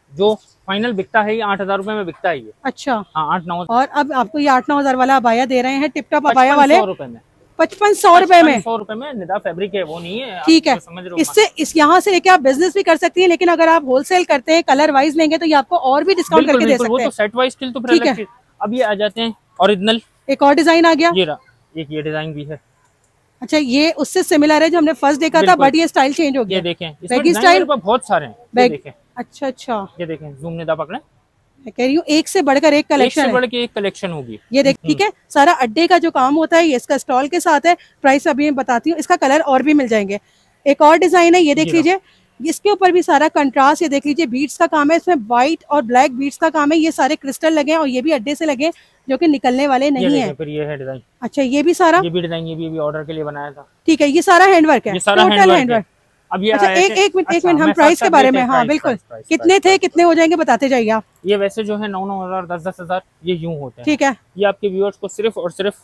जो फाइनल बिकता है ये 8,000 रुपए में बिकता है ये। अच्छा हाँ 8-9। और अब आपको ये 8-9 हजार वाला अबाया दे रहे हैं, टिप टॉप अबाया वाले 100 रुपए में, 5500 रुपए में, 100 रुपए में। निदा फैब्रिक है, वो नहीं है, ठीक है। इससे इस यहाँ से लेके आप बिजनेस भी कर सकती हैं, लेकिन अगर आप होलसेल करते हैं, कलर वाइज लेंगे तो ये आपको और भी डिस्काउंट करके दे सकते हैं। वो तो सेट वाइज तो ठीक है। अब ये आ जाते हैं ओरिजिनल, एक और डिजाइन आ गया, ये डिजाइन भी है। अच्छा ये उससे सिमिलर है जो हमने फर्स्ट देखा था, बट ये स्टाइल चेंज हो गया। ये देखें, इसमें स्टाइल बहुत सारे हैं, ये देखें। अच्छा ये देखें, जूम निदा पकड़े, मैं कह रही हूँ एक से बढ़कर एक कलेक्शन, एक से बढ़ के एक कलेक्शन होगी। ये देख, ठीक है। सारा अड्डे का जो काम होता है ये इसका स्टॉल के साथ है। प्राइस अभी मैं बताती हूँ, इसका कलर और भी मिल जाएंगे। एक और डिजाइन है, ये देख लीजिए, इसके ऊपर भी सारा कंट्रास्ट, ये देख लीजिए बीट्स का काम है, इसमें व्हाइट और ब्लैक बीट्स का काम है। ये सारे क्रिस्टल लगे हैं और ये भी अड्डे से लगे जो कि निकलने वाले नहीं है। फिर ये है डिजाइन, अच्छा ये भी सारा, ये भी डिजाइन, ये भी ऑर्डर के लिए बनाया था, ठीक है। ये सारा हैंडवर्क है, टोटल हैंडवर्क। अब ये अच्छा एक मिनट हम प्राइस के बारे में, हाँ बिल्कुल, कितने थे कितने हो जाएंगे बताते जाइए आप। ये वैसे जो है 9-9 हजार 10-10 हजार ये यूं होते हैं, ठीक है। ये आपके व्यूअर्स को सिर्फ और सिर्फ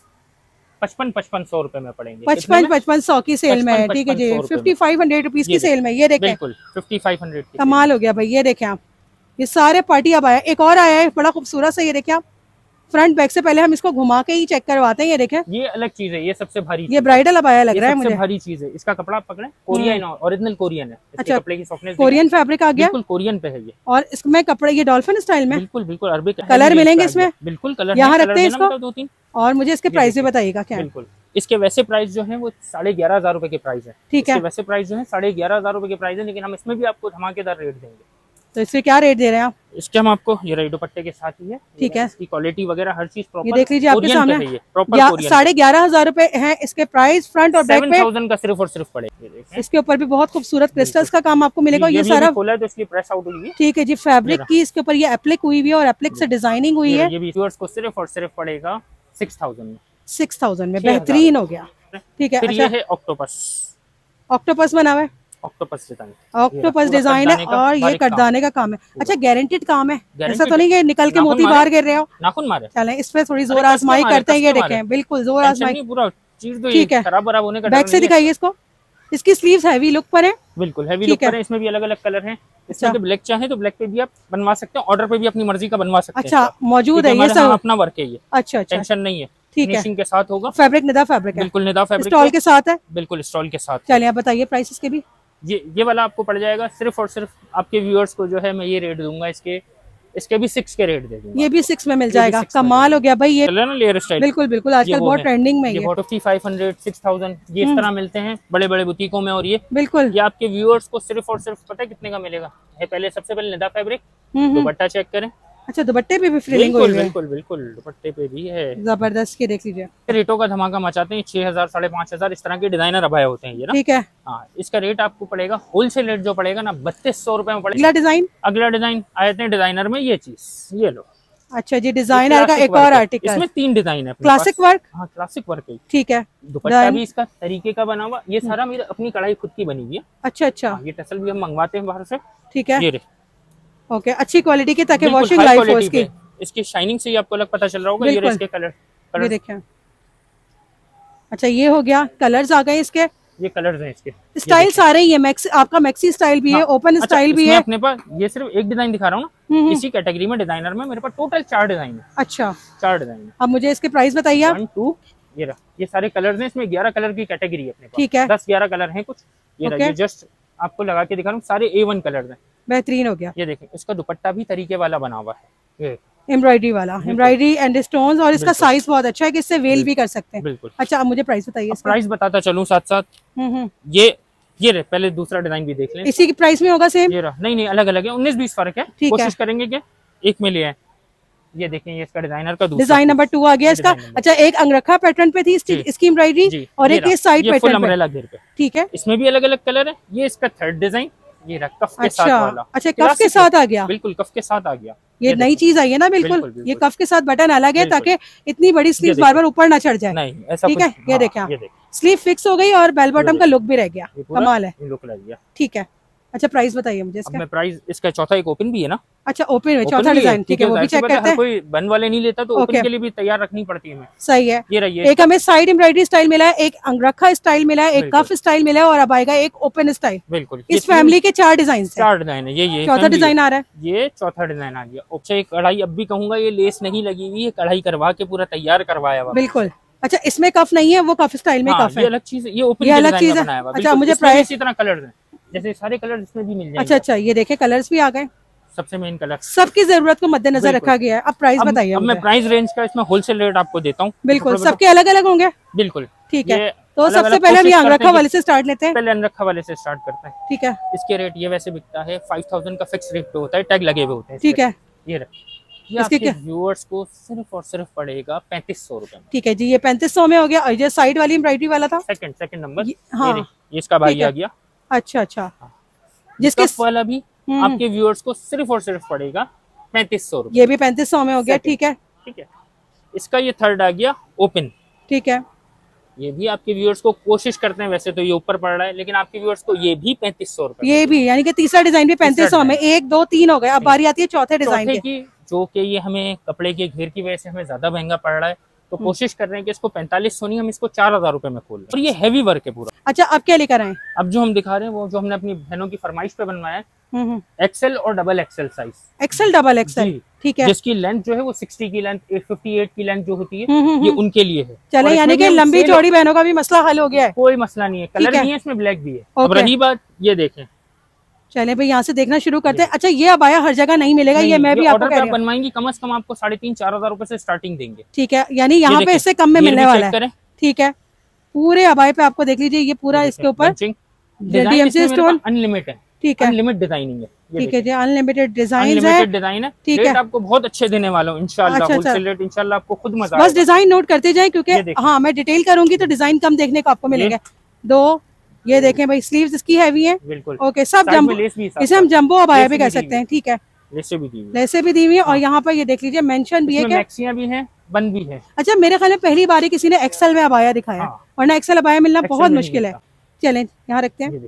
5500 रुपए में पड़ेंगे, 5500 की सेल में, ठीक है जी, 5500 रुपीज की सेल में। ये देखें, बिल्कुल 5500, कमाल हो गया भाई। ये देखें आप, ये सारे पार्टी अब आया, एक और आया है बड़ा खूबसूरत सा, ये देखें आप, फ्रंट बैक से पहले हम इसको घुमा के ही चेक करवाते हैं। ये देखें, ये अलग चीज है, ये सबसे भारी, ये ब्राइडल अबाया लग रहा है मुझे, भारी चीज है। इसका कपड़ा पकड़े, कोरियन, ओरिजिनल कोरियन है। अच्छा, कपड़े की सॉफ्टनेस कोरियन फैब्रिक आ गया, बिल्कुल कोरियन पे है ये। और इसमें कपड़े ये डॉल्फिन स्टाइल में, बिल्कुल अरबिक कलर मिलेंगे इसमें, बिल्कुल कलर यहाँ रखते हैं इसको। 2-3 और मुझे इसके प्राइस भी बताइएगा क्या। बिल्कुल, इसके वैसे प्राइस जो है वो 11,500 रुपए के प्राइस है, ठीक है। वैसे प्राइस जो है 11,500 रुपए के प्राइस है, लेकिन हम इसमें भी आपको धमाकेदार रेट देंगे। तो इसके क्या रेट दे रहे हैं आप? इसके हम आपको, ये रही दुपट्टे के साथ ही है, ठीक है। इसकी क्वालिटी वगैरह हर चीज प्रॉपर, ये देख लीजिए आपके सामने, 11,500 रुपए है इसके प्राइस, फ्रंट और बैक पे 7,000 का सिर्फ और सिर्फ पड़ेगा। इसके ऊपर भी बहुत खूबसूरत क्रिस्टल्स का काम आपको मिलेगा। ये सारा खोला है तो इसलिए प्रेस आउट हुई है, ठीक है जी। फैब्रिक की इसके ऊपर ये एप्लिक हुई हुई है और एप्लिक से डिजाइनिंग हुई है। ये भी व्यूअर्स को सिर्फ और सिर्फ पड़ेगा 6,000 में, 6,000 में, बेहतरीन हो गया, ठीक है। फिर ये है ऑक्टोपस, ऑक्टोपस बना हुआ है, ऑक्टोपस डिजाइन, ऑक्टोपस डिजाइन है और ये करदाने का काम है। अच्छा गारंटेड काम है, ऐसा तो नहीं कि निकल के मोती बाहर गिर रहे हो, नाखून मारे। चलें इस पे थोड़ी जोर आजमाई करते हैं। ये देखें, बिल्कुल जोर आजमाई, पूरा चीज तो ठीक है। खराब बराब होने का बैक से दिखाइए इसको, इसकी स्लीव्स हैवी लुक पर है, बिल्कुल हैवी लुक पर है। इसमें भी अलग अलग कलर हैं, इसमें ब्लैक चाहे तो ब्लैक पे भी आप बनवा सकते हैं, ऑर्डर पे भी अपनी मर्जी का बनवा सकते हैं। अच्छा मौजूद है, ये सब अपना वर्क है ये, अच्छा टेंशन नहीं है, ठीक है। फिनिशिंग के साथ होगा, फैब्रिक निदा फैब्रिक है, बिल्कुल निदा फैब्रिक, स्टॉल के साथ है, बिल्कुल स्टॉल के साथ। चलिए आप बताइए प्राइस इसके भी। ये वाला आपको पड़ जाएगा सिर्फ और सिर्फ आपके व्यूअर्स को जो है मैं ये रेट दूंगा, इसके भी 6 के रेट दे दूंगा, ये भी 6 में मिल जाएगा। कमाल हो गया भाई, ये लेयर स्टाइल, बिल्कुल बिल्कुल आजकल बहुत ट्रेंडिंग में है। 5500 6000 ये इस तरह मिलते हैं बड़े बड़े बुटीकों में। और ये बिल्कुल ये आपके व्यूअर्स को सिर्फ और सिर्फ पता है कितने का मिलेगा है? पहले सबसे पहले निदा फैब्रिक, दुपट्टा चेक करें। अच्छा दुपट्टे पे भी फ्रिलिंग हुई है, बिल्कुल बिल्कुल दुपट्टे पे भी है, जबरदस्त की देख लीजिए। रेटों का धमाका मचाते हैं, 6,000 5,500 इस तरह के डिजाइनर अबाया होते हैं ये ना, ठीक है। हाँ इसका रेट आपको पड़ेगा होलसेल रेट जो पड़ेगा ना 3200 रुपए में पड़ेगा। अगला डिजाइन आए थे डिजाइनर में, ये चीज ये लो। अच्छा जी, डिजाइनर का एक और आर्टिकल, इसमें 3 डिजाइन है, क्लासिक वर्क, हाँ क्लासिक वर्क है, ठीक है। दुपट्टा भी इसका तरीके का बना हुआ, ये सारा मेरी अपनी कढ़ाई खुद की बनी हुई है। अच्छा, ये टसल भी हम मंगवाते हैं बाहर से, ठीक है। ये ओके, अच्छी क्वालिटी की ताकि वॉशिंग लाइफ हो इसकी। इसकी शाइनिंग से ही आपको अलग पता चल रहा होगा। ये इसके कलर देखें। अच्छा ये हो गया, कलर्स आ गए इसके, ये कलर्स हैं इसके, स्टाइल सारे ही है। आपका मैक्सी स्टाइल भी है, ओपन स्टाइल भी है अपने पास। ये सिर्फ एक डिजाइन दिखा रहा हूँ ना, इसी कैटेगरी में डिजाइनर में मेरे पास टोटल 4 डिजाइन है। अच्छा 4 डिजाइन। अब मुझे इसके प्राइस बताइए आप। 1 2 ये सारे कलर्स हैं, इसमें 11 कलर की कैटेगरी है अपने पास, ठीक है। 10-11 कलर हैं कुछ। ये जस्ट आपको लगा के दिखा रहा हूँ, सारे A1 कलर्स हैं, बेहतरीन हो गया। ये देखें, इसका दुपट्टा भी तरीके वाला बना हुआ है, ये एम्ब्रॉयडरी वाला, एम्ब्रॉयडरी एंड स्टोन्स, और इसका साइज बहुत अच्छा है कि इससे वेल भी कर सकते हैं। बिल्कुल। अच्छा अब मुझे प्राइस बताइए। प्राइस बताता चलूं साथ साथ। ये रहे, पहले दूसरा डिजाइन भी देख लें, इसी की प्राइस में होगा सेम? ये रहा, नहीं अलग अलग है, 19-20 फर्क है, कोशिश करेंगे कि एक में ले आए। ये देखें, ये इसका डिजाइनर का डिजाइन नंबर 2 आ गया इसका। अच्छा एक अंगरखा पैटर्न पे थी इसकी एम्ब्रॉयडरी, और एक साइड पैटर्न फुल अम्ब्रेला घेर पे, ठीक है। इसमें भी अलग अलग कलर है। ये इसका 3rd डिजाइन, ये कफ के साथ वाला। अच्छा कफ के साथ आ गया, बिल्कुल कफ के साथ आ गया। ये नई चीज आई है ना, बिल्कुल ये कफ के साथ बटन अलग है ताकि इतनी बड़ी स्लीव बार बार ऊपर ना चढ़ जाए, नहीं ऐसा, ठीक है। ये देखें, स्लीव फिक्स हो गई और बेल बॉटम का लुक भी रह गया, कमाल है, लुक लग गया, ठीक है। अच्छा प्राइस बताइए मुझे इसका। मैं प्राइस इसका चौथा एक ओपन भी है ना। अच्छा ओपन है, चौथा डिजाइन, ठीक है वो भी चेक करते हैं। कोई बन वाले नहीं लेता तो ओपन के लिए भी तैयार रखनी पड़ती है हमें। सही है। ये रही एक हमें साइड एम्ब्रॉयडरी स्टाइल मिला है, एक अंगरखा स्टाइल मिला है, एक कफ स्टाइल मिला है और अब आएगा एक ओपन स्टाइल। बिल्कुल इस फैमिली के 4 डिजाइन, 4 डिजाइन है। ये चौथा डिजाइन आ रहा है, ये चौथा डिजाइन आ गया। अच्छा कढ़ाई अब भी कहूंगा ये लेस नहीं लगी हुई है, कढ़ाई करवा के पूरा तैयार करवाया हुआ। बिल्कुल। अच्छा इसमें कफ नहीं है, वो कफ स्टाइल में कफ है, ये अलग चीज है, ये ओपन ये अलग चीज है। अच्छा मुझे प्राइस इसी तरह कलर है, जैसे सारे कलर इसमें भी मिल जाएंगे। अच्छा अच्छा ये देखे कलर्स भी आ गए, सबसे मेन कलर, सबकी जरूरत को मद्देनजर रखा गया है। अब प्राइस बताइए। अब मैं प्राइस रेंज का इसमें होलसेल रेट आपको देता हूँ। बिल्कुल सबके अलग अलग होंगे। बिल्कुल ठीक है, तो सबसे पहले हम अंगरखा वाले से स्टार्ट लेते हैं। पहले अंगरखा वाले से स्टार्ट करते हैं। ठीक है, इसके रेट ये वैसे बिकता है 5000 का फिक्स रेट पे होता है, टैग लगे हुए होते हैं। ठीक है, ये आपके व्यूअर्स को सिर्फ और सिर्फ पड़ेगा 3500 रुपए में। ठीक है जी, ये 3500 में हो गया। और ये साइड वाली एम्ब्रॉयडरी वाला था सेकंड नंबर। हाँ ये इसका भाई आ गया। अच्छा अच्छा, जिसके वाला भी आपके व्यूअर्स को सिर्फ और सिर्फ पड़ेगा 3500 रुपए। ये भी 3500 में हो गया। ठीक है, ठीक है। इसका ये थर्ड आ गया ओपन। ठीक है, ये भी आपके व्यूअर्स को कोशिश करते हैं, वैसे तो ये ऊपर पड़ रहा है लेकिन आपके व्यूअर्स को ये भी 3500 रुपए। ये भी यानी कि तीसरा डिजाइन भी 3500 में। 1 2 3 हो गए, अब बारी आती है चौथे डिजाइन की, जो कि ये हमें कपड़े के घेर की वजह से हमें ज्यादा महंगा पड़ रहा है, तो कोशिश कर रहे हैं कि इसको 4500 नहीं, हम इसको 4000 रुपए में खोल। और ये हैवी वर्क है पूरा। अच्छा अब क्या लेकर आए? अब जो हम दिखा रहे हैं वो जो हमने अपनी बहनों की फरमाइश पे बनवाया है, एक्सेल और double XL size. XL double XL, ठीक है। जिसकी लेंथ जो है वो 60 की लेंथ, 58 की लेंथ जो होती है ये उनके लिए है। चले यानी कि लंबी चौड़ी बहनों का भी मसला हल हो गया है। कोई मसला नहीं है, कलर भी है इसमें, ब्लैक भी है। अब रही बात, ये देखें, चले भाई यहाँ से देखना शुरू करते हैं। अच्छा ये अबाया हर जगह नहीं मिलेगा, ये मैं भी आपको कह रही हूं। बनवाएंगी कम से कम आपको 3500-4000 रुपए से स्टार्टिंग देंगे। ठीक है, यानी यहाँ पे इससे कम में मिलने वाला है। ठीक है, पूरे अबाए पे आपको देख लीजिए, ये पूरा इसके ऊपर डीएमसी स्टोन अनलिमिटेड। ठीक है, अनलिमिट डिजाइनिंग है। ठीक है जी, अनलिमिटेड डिजाइन है। ठीक है, आपको बहुत अच्छे देने वाला हूँ इंशाल्लाह। होलसेल रेट इंशाल्लाह आपको खुद मजा आएगा। बस डिजाइन नोट करते जाए, क्योंकि हाँ मैं डिटेल करूंगी तो डिजाइन कम देखने को आपको मिलेगा। 2 ये देखें भाई, स्लीव्स इसकी हैवी है। बिल्कुल ओके, सब जंबो, इसे हम जंबो अबाया भी कह सकते हैं। ठीक है, लेसे भी दी हुई है। और यहाँ पर ये देख लीजिए मेंशन भी है, मैक्सियां भी हैं, बन भी है। अच्छा मेरे ख्याल में पहली बार किसी ने एक्सेल में अबाया दिखाया, वरना एक्सेल अबाया मिलना बहुत मुश्किल है। चलें यहाँ रखते हैं,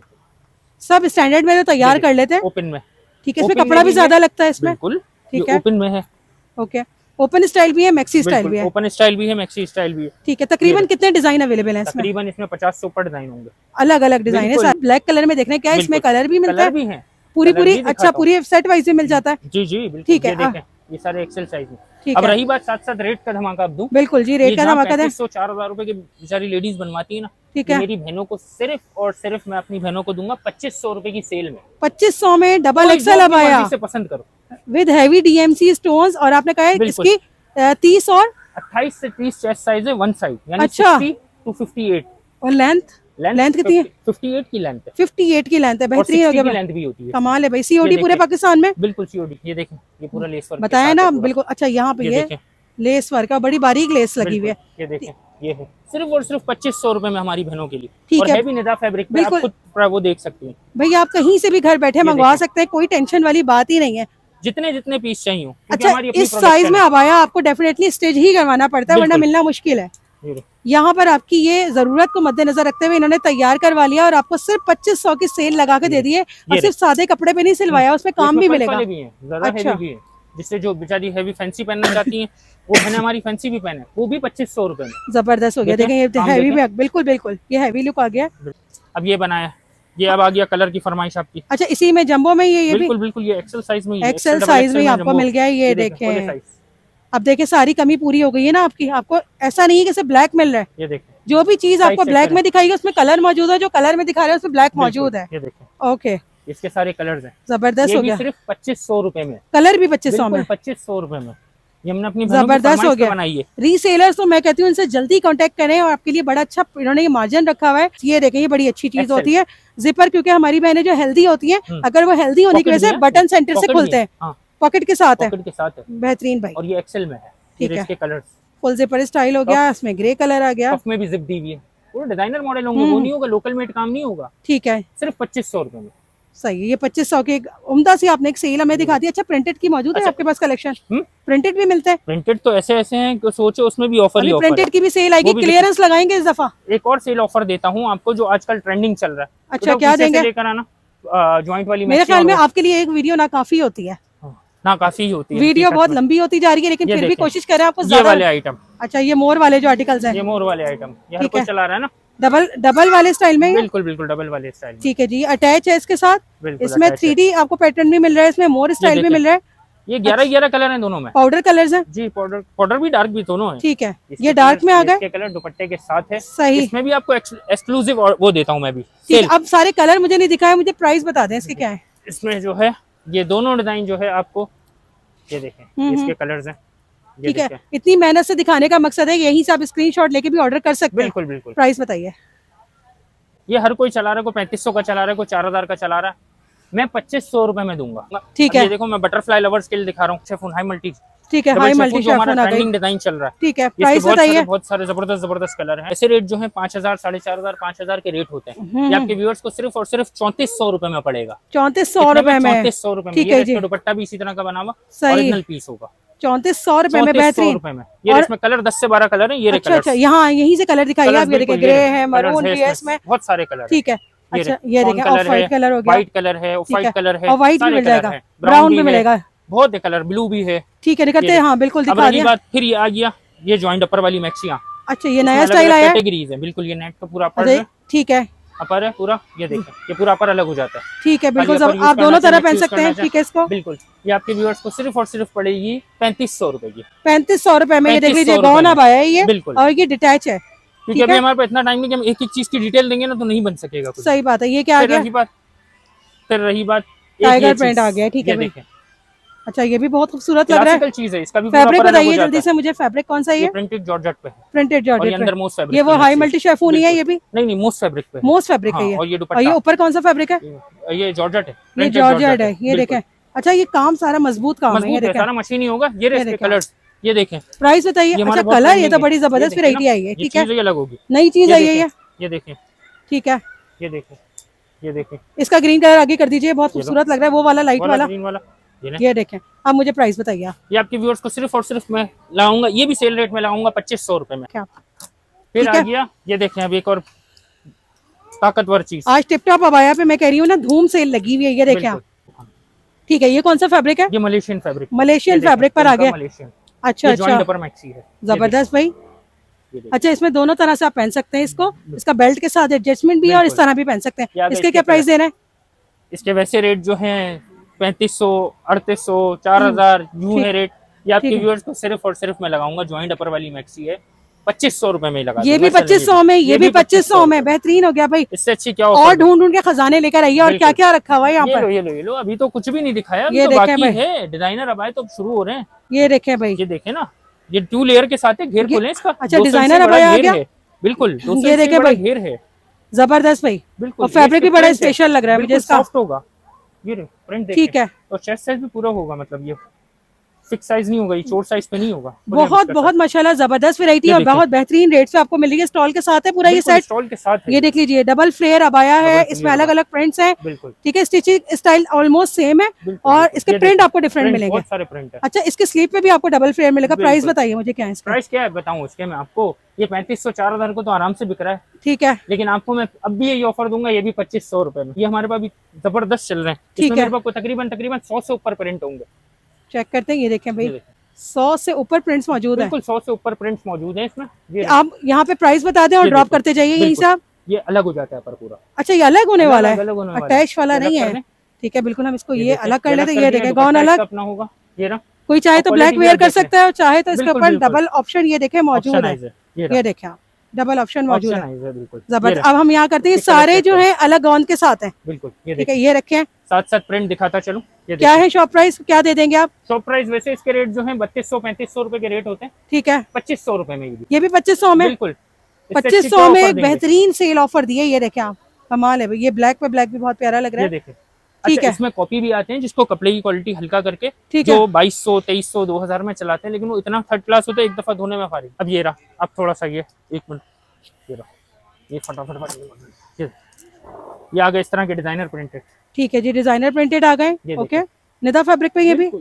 सब स्टैंडर्ड में तो तैयार कर लेते हैं ओपन में। ठीक है, इसमें कपड़ा भी ज्यादा लगता है इसमें। ठीक है, ओपन में है। ओके, ओपन स्टाइल भी है, मैक्सी स्टाइल भी है। ओपन स्टाइल भी है, मैक्सी स्टाइल भी है। ठीक है, तकरीबन कितने डिजाइन अवेलेबल हैं इसमें? तकरीबन इसमें 50 से ऊपर डिजाइन होंगे, अलग अलग डिजाइन है। ब्लैक कलर में देखना, क्या इसमें कलर भी मिलता है? पूरी अच्छा पूरी सेट वाइज मिल जाता है। जी जी ठीक है, ये सारे एक्सेल साइज में। अब रही बात साथ साथ रेट का धमाका, अब दूं। बिल्कुल जी, रेट का धमाका है। 3500-4000 रुपए की बेचारी लेडीज बनवाती है ना, ठीक है, मेरी बहनों को सिर्फ और सिर्फ मैं अपनी बहनों को दूंगा 2500 रुपए की सेल में। 2500 में डबल एक्सेल अबाया से पसंद करो, विद हैवी डीएमसी स्टोन्स। और आपने कहा है इसकी 30 और 28 से 30 चेस्ट साइज है, वन साइड, यानी अच्छा 60 to 58। और लेंथ कितनी है? 58 की लेंथ है। 58 की लेंथ है, बेहतरीन हो गया। लेंथ भी होती है, कमाल है भाई। सीओडी पूरे पाकिस्तान में? बिल्कुल सीओडी। ये देखें, ये पूरा लेस वर्क बताया ना, बिल्कुल। अच्छा यहाँ पे ये लेस वर्क, बड़ी बारीक लेस लगी हुई है। ये देखें, ये है सिर्फ और सिर्फ 2500 रुपए में हमारी बहनों के लिए। ठीक है, हैवी निदा फैब्रिक पे आप खुद वो देख सकती हैं भाई, आप कहीं से भी घर बैठे मंगवा सकते हैं, कोई टेंशन वाली बात ही नहीं है। जितने पीस चाहिए। अच्छा, इस साइज में अबाया आपको डेफिनेटली स्टिच ही करवाना पड़ता है, वरना मिलना मुश्किल है। यहाँ पर आपकी ये जरूरत को मद्देनजर रखते हुए इन्होंने तैयार करवा लिया और आपको सिर्फ 2500 की सेल लगा के दे दी है। और सिर्फ सादे कपड़े पे नहीं सिलवाया, उसमें काम भी मिलेगा। अच्छा, जिससे जो बेचारी हैवी फैंसी पहनना चाहती हैं, वो बहने हमारी फैंसी भी पहने, वो भी 2500 रुपए में। जबरदस्त हो गया। देखें ये हैवी भी, बिल्कुल बिल्कुल ये हैवी लुक आ गया। अब ये बनाया, ये अब आ गया कलर की फरमाइश आपकी। अच्छा, इसी में जंबो में ये बिल्कुल बिल्कुल, ये एक्सेल साइज में, एक्सेल साइज में आपको मिल गया। ये देखें, अब देखें सारी कमी पूरी हो गई है ना आपकी। आपको ऐसा नहीं है कि सिर्फ ब्लैक मिल रहा है, ये देखें जो भी चीज आपको ब्लैक में दिखाएगी उसमें कलर मौजूद है, जो कलर में दिखा रहे हैं उसमें ब्लैक मौजूद है। ये देखें, ओके, इसके सारे कलर्स हैं। जबरदस्त हो गया। सिर्फ 2500 रुपए में, कलर भी 2500 में, 2500 रुपए में। ये हमने अपनी जबरदस्त हो गया बनाई है। रीसेलर्स तो मैं कहती हूँ इनसे जल्दी कांटेक्ट करें, और आपके लिए बड़ा अच्छा इन्होंने ये मार्जिन रखा हुआ है। ये देखें, ये बड़ी अच्छी चीज होती है जिपर, क्योंकि हमारी बहनें जो हेल्दी होती हैं, अगर वो हेल्दी होने की वजह से बटन सेंटर से खुलते हैं, पॉकेट के साथ है, बेहतरीन भाई। और ये एक्सेल में है। ठीक है, इसके कलर्स फुल जिपर स्टाइल हो गया, इसमें ग्रे कलर आ गया, में भी जिप दी हुई है। पूरा डिजाइनर मॉडल होंगे, वो नहीं होगा लोकल मेड काम नहीं होगा। ठीक है, सिर्फ 2500 रुपए में। सही है, ये 2500 की उम्दा सी आपने एक सेल हमें दिखा दी। अच्छा, प्रिंटेड की मौजूद है आपके पास कलेक्शन? प्रिंटेड भी मिलते हैं? प्रिंटेड तो ऐसे हैं कि सोचो उसमें भी ऑफर ही ऑफर। प्रिंटेड की भी सेल आएगी, क्लियरेंस लगाएंगे इस दफा। एक और सेल ऑफर देता हूँ आपको, जो आजकल ट्रेंडिंग चल रहा है। अच्छा, क्या देंगे? लेकर आना ज्वाइंट वाली मेरे ख्याल में आपके लिए एक वीडियो ना काफी होती है, ना काफी होती है, वीडियो बहुत लंबी होती जा रही है, लेकिन फिर भी कोशिश करें आपको ये वाले आइटम। अच्छा, ये मोर वाले जो आर्टिकल्स हैं, ये मोर वाले आइटम, ये हर कोई चला रहा है ना, डबल वाले स्टाइल में। बिल्कुल बिल्कुल डबल वाले स्टाइल। ठीक है जी, अटैच है इसके साथ, इसमें 3D आपको पैटर्न भी मिल रहा है, इसमें मोर स्टाइल भी मिल रहा है। ये 11 कलर हैं दोनों में, पाउडर कलर्स हैं जी, पाउडर भी डार्क भी दोनों हैं। ठीक है, ये डार्क में आ गए, कलर दुपट्टे के साथ है। सही, इसमें भी आपको एक्सक्लूसिव और वो देता हूँ मैं भी। अब सारे कलर मुझे नहीं दिखाए, मुझे प्राइस बता दें इसके क्या है। इसमें जो है ये दोनों डिजाइन जो है आपको ये देखें, इसके कलर्स हैं। ठीक है, इतनी मेहनत से दिखाने का मकसद है, यहीं से आप स्क्रीनशॉट लेके भी ऑर्डर कर सकते हैं। बिल्कुल बिल्कुल। प्राइस बताइए। ये हर कोई चला रहा है, को 3500 का चला रहा है, को 4000 का चला रहा है, मैं 2500 रुपए में दूंगा। ठीक है, ये देखो मैं बटरफ्लाई लवर्स के लिए दिखा रहा हूँ, शेफून हाई मल्टी। ठीक है, हाई मल्टी शेफून आ गई, डिजाइन चल रहा है। ठीक है, प्राइस बताइए। बहुत सारे जबरदस्त कलर हैं। ऐसे रेट जो है 5000, 4500, 5000 के रेट होते हैं। ये आपके व्यूअर्स को सिर्फ और सिर्फ 3400 रुपए में पड़ेगा। 3400 रुपए में, 3400 रुपए में। ठीक है जी, दुपट्टा भी इसी तरह का बना हुआ ओरिजिनल पीस होगा। 3400 रुपए में, बेहतरीन रुपए में। ये इसमें कलर 10 से 12 कलर है। ये अच्छा, यहाँ यहीं से कलर दिखाइए आप, ये देखिए ग्रे है, मरून भी है, इसमें बहुत सारे कलर। ठीक है, अच्छा ये देखिए ऑफ व्हाइट कलर हो गया, व्हाइट कलर है, ऑफ व्हाइट कलर है, और व्हाइट भी मिल जाएगा, ब्राउन भी मिलेगा, बहुत कलर, ब्लू भी है। ठीक है, निकलते हैं। हाँ बिल्कुल, दिखा दिया। बात फिर ये आ गया, ये जॉइंट अपर वाली मैक्सियां। अच्छा, ये नया स्टाइल आया है, कैटेगरीज है। बिल्कुल, ये नेट का पूरा अपर है। ठीक है, अपर है पूरा, ये देखें, ये पूरा अपर अलग हो जाता है। ठीक है, बिल्कुल, आप दोनों तरह पहन सकते हैं। ठीक है, इसको बिल्कुल, ये आपके व्यूअर्स को सिर्फ और सिर्फ पड़ेगी 3500 रुपए की। 3500 रुपए में। ये देख लीजिए, गौन अब आया है ये, बिल्कुल, और ये डिटैच है, क्योंकि अभी हमारे पास इतना टाइम नहीं कि हम एक एक चीज की डिटेल देंगे ना तो नहीं बन सकेगा कुछ। सही बात है। ये क्या आ गया? फिर रही बात टाइगर प्रिंट आ गया। ठीक है भाई, अच्छा ये भी बहुत खूबसूरत लग रहा है, चीज है। इसका भी फैब्रिक बताइए जल्दी से मुझे, फैब्रिक कौन सा है? ये प्रिंटेड जॉर्जेट पे है, प्रिंटेड जॉर्जेट अंदर मोस्ट फैब्रिक। ये वो हाई मल्टी शेफून ही है? ये भी नहीं, मोस्ट फैब्रिक पे, मोस्ट फैब्रिक है ये। और ये ऊपर कौन सा फैब्रिक है? ये जॉर्जेट है, ये जॉर्जेट है। ये देखें, अच्छा ये काम सारा मजबूत काम है, ये देखें सारा मशीन ही होगा। ये इसके कलर्स, ये देखें। प्राइस बताइए। अच्छा कलर, ये तो बड़ी जबरदस्त वैरायटी आई है। ठीक है, ये अलग होगी, नई चीज आई है ये देखें। ठीक है, ये देखें, ये देखें, इसका ग्रीन कलर आगे कर दीजिए, बहुत खूबसूरत लग रहा है, वो वाला लाइट वाला, ग्रीन वाला। ये देखें। अब मुझे प्राइस बताइए। ये आपके व्यूअर्स को सिर्फ और सिर्फ मैं लाऊंगा, ये भी सेल रेट में लाऊंगा 2500 रुपए में। क्या फिर आ गया, ये देखें अब एक और ताकतवर चीज। आज टिप टॉप अबाया पे मैं कह रही हूँ ना, धूम सेल लगी हुई है। ये देखें आप, ठीक है, ये कौन सा फैब्रिक है? ये मलेशियन फैब्रिक, मलेशियन फैब्रिक पर आ गया। अच्छा अच्छा, है, जबरदस्त भाई। अच्छा, इसमें दोनों तरह से आप पहन सकते हैं इसको, इसका बेल्ट के साथ एडजस्टमेंट भी है और इस तरह भी पहन सकते हैं। इसके क्या प्राइस दे रहे हैं? इसके वैसे रेट जो है 3500, 3800, 4000 यूं है रेट। ये आपके व्यूअर्स को सिर्फ और सिर्फ मैं लगाऊंगा, जॉइंट अपर वाली मैक्सी है, 2500 रुपए में लगा। ये भी 2500 में, ये भी 2500 में, बेहतरीन हो गया भाई। इससे अच्छी क्या और ढूंढ के खजाने लेकर आइए। और क्या क्या रखा हुआ है यहाँ पर? ये लो, अभी तो कुछ भी नहीं दिखाया, ये तो बाकी है डिजाइनर अब आए तो शुरू हो रहे हैं। ये देखें भाई, ये देखे ना, ये 2 लेयर के साथ है, घेर खोले इसका। अच्छा, डिजाइनर अब आ गया, बिल्कुल। ये देखे भाई, घेर है जबरदस्त भाई, बिल्कुल। और फैब्रिक भी बड़ा स्पेशल लग रहा है मुझे, सॉफ्ट होगा ये प्रिंट। ठीक है, और चेस्ट साइज भी पूरा होगा, मतलब ये फिक्स साइज नहीं होगा, ये चोर साइज पे नहीं होगा। बहुत बहुत माशाल्लाह जबरदस्त वैरायटी और बहुत बेहतरीन रेट पे आपको मिलेगी। स्टॉल के साथ है पूरा ये सेट, स्टॉल के साथ है। ये देख लीजिए, डबल फ्लेयर अबाया है, इसमें अलग अलग प्रिंट्स हैं। ठीक है, स्टिचिंग स्टाइल ऑलमोस्ट सेम है और इसके प्रिंट आपको डिफरेंट मिलेंगे, बहुत सारे प्रिंट है। अच्छा, इसके स्लीव पे भी आपको डबल फ्लेयर मिलेगा। प्राइस बताइए मुझे, क्या है इसका? प्राइस क्या है बताऊं इसके मैं आपको? ये 3500, 4000 को तो आराम से बिक रहा है। ठीक है, लेकिन आपको मैं अब भी यही ऑफर दूंगा, ये भी 2500 रुपए में। ये हमारे पास भी जबरदस्त चल रहे हैं। ठीक है, तकरीबन 100 से ऊपर प्रिंट होंगे। चेक करते हैं, ये देखें भाई, 100 से ऊपर प्रिंट्स मौजूद हैं। बिल्कुल 100 से ऊपर प्रिंट्स मौजूद हैं इसमें। आप यहाँ पे प्राइस बता दें और ड्रॉप करते जाइए यहीं से आप। ये अलग हो जाता है पर पूरा। अच्छा, ये अलग होने वाला है, अटैच वाला नहीं है। ठीक है, बिल्कुल, हम इसको ये अलग कर लेते हैं। ये देखें, गाउन अलग अपना होगा। ये ना, कोई चाहे तो ब्लैक वेयर कर सकता है और चाहे तो इसके ऊपर डबल ऑप्शन ये देखें मौजूद है। ये देखें आप, डबल ऑप्शन मौजूद है, जबरदस्त। अब हम यहाँ करते हैं, सारे जो है अलग गाउन के साथ हैं। बिल्कुल, ठीक है, ये रखे हैं, साथ साथ प्रिंट दिखाता चलूं। क्या है शॉप प्राइस, क्या दे देंगे आप? शॉप प्राइस वैसे इसके रेट जो है 3200-3500 रुपए के रेट होते हैं। ठीक है, 2500 रुपए में ये भी 2500 में। बिल्कुल 2500 में एक बेहतरीन सेल ऑफर दिए। ये देखें आप, कमाल है भाई। ये ब्लैक पे ब्लैक भी बहुत प्यारा लग रहा है। ठीक है, इसमें कॉपी भी आते हैं जिसको कपड़े की क्वालिटी हल्का करके, जो 2200, 2300, 2000 में चलाते हैं, लेकिन वो इतना थर्ड क्लास होता है, एक दफा धोने में फारिग। अब ये रहा, अब थोड़ा सा ये 1 मिनट, ये रहा, ये फटाफट ये आ गए इस तरह के डिजाइनर प्रिंटेड। ठीक है जी, डिजाइनर प्रिंटेड आ गए। ओके, निदा फैब्रिक पे ये भी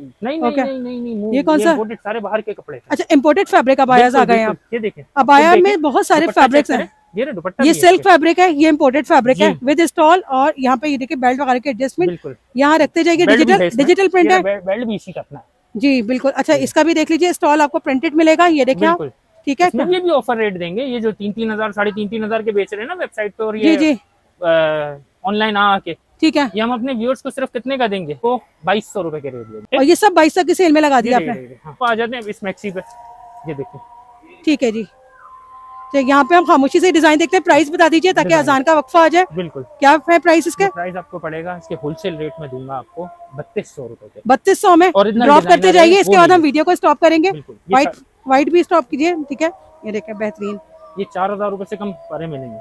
नहीं, ये कौन सा? सारे बाहर के कपड़े। अच्छा, इम्पोर्टेड फैब्रिक अबायाज आ गए हैं। ये देखें, अबाया में बहुत सारे फैब्रिक्स हैं। ये दुपट्टा, ये सिल्क फैब्रिक है, ये इम्पोर्टेड फैब्रिक है विद स्टॉल, और यहाँ पे ये देखिए बेल्ट वगैरह के एडजस्टमेंट यहाँ रखते जाइए। डिजिटल प्रिंट है, बेल्ट भी इसी का अपना जी बिल्कुल। अच्छा इसका भी देख लीजिए, स्टॉल आपको प्रिंटेड मिलेगा, ये देखिए आप, ठीक है। ये भी ऑफर रेट देंगे, ये जो 3,000 3,500 के बेच रहे हैं ना वेबसाइट पे, और ये ऑनलाइन आके, ठीक है, ये हम अपने व्यूअर्स को सिर्फ कितने का देंगे? वो 2200 रुपए के रेट देंगे, और ये सब 2200 की सेल में लगा दिया आपने। आ जाते हैं इस मैक्सी पे, ये देखिए, ठीक है जी। तो यहाँ पे हम खामोशी से डिजाइन देखते हैं। प्राइस बता दीजिए ताकि अजान का वक्फा आ जाए। बिल्कुल, क्या है प्राइस इसके? प्राइस आपको पड़ेगा, इसके होलसेल रेट में दूंगा आपको 3200 रुपए। 3200 में ड्रॉप करते जाइए, इसके बाद हम वीडियो को स्टॉप करेंगे। व्हाइट भी स्टॉप कीजिए, ठीक है। ये देखिए बेहतरीन, ये 4000 रुपए से कम परे मिलेंगे।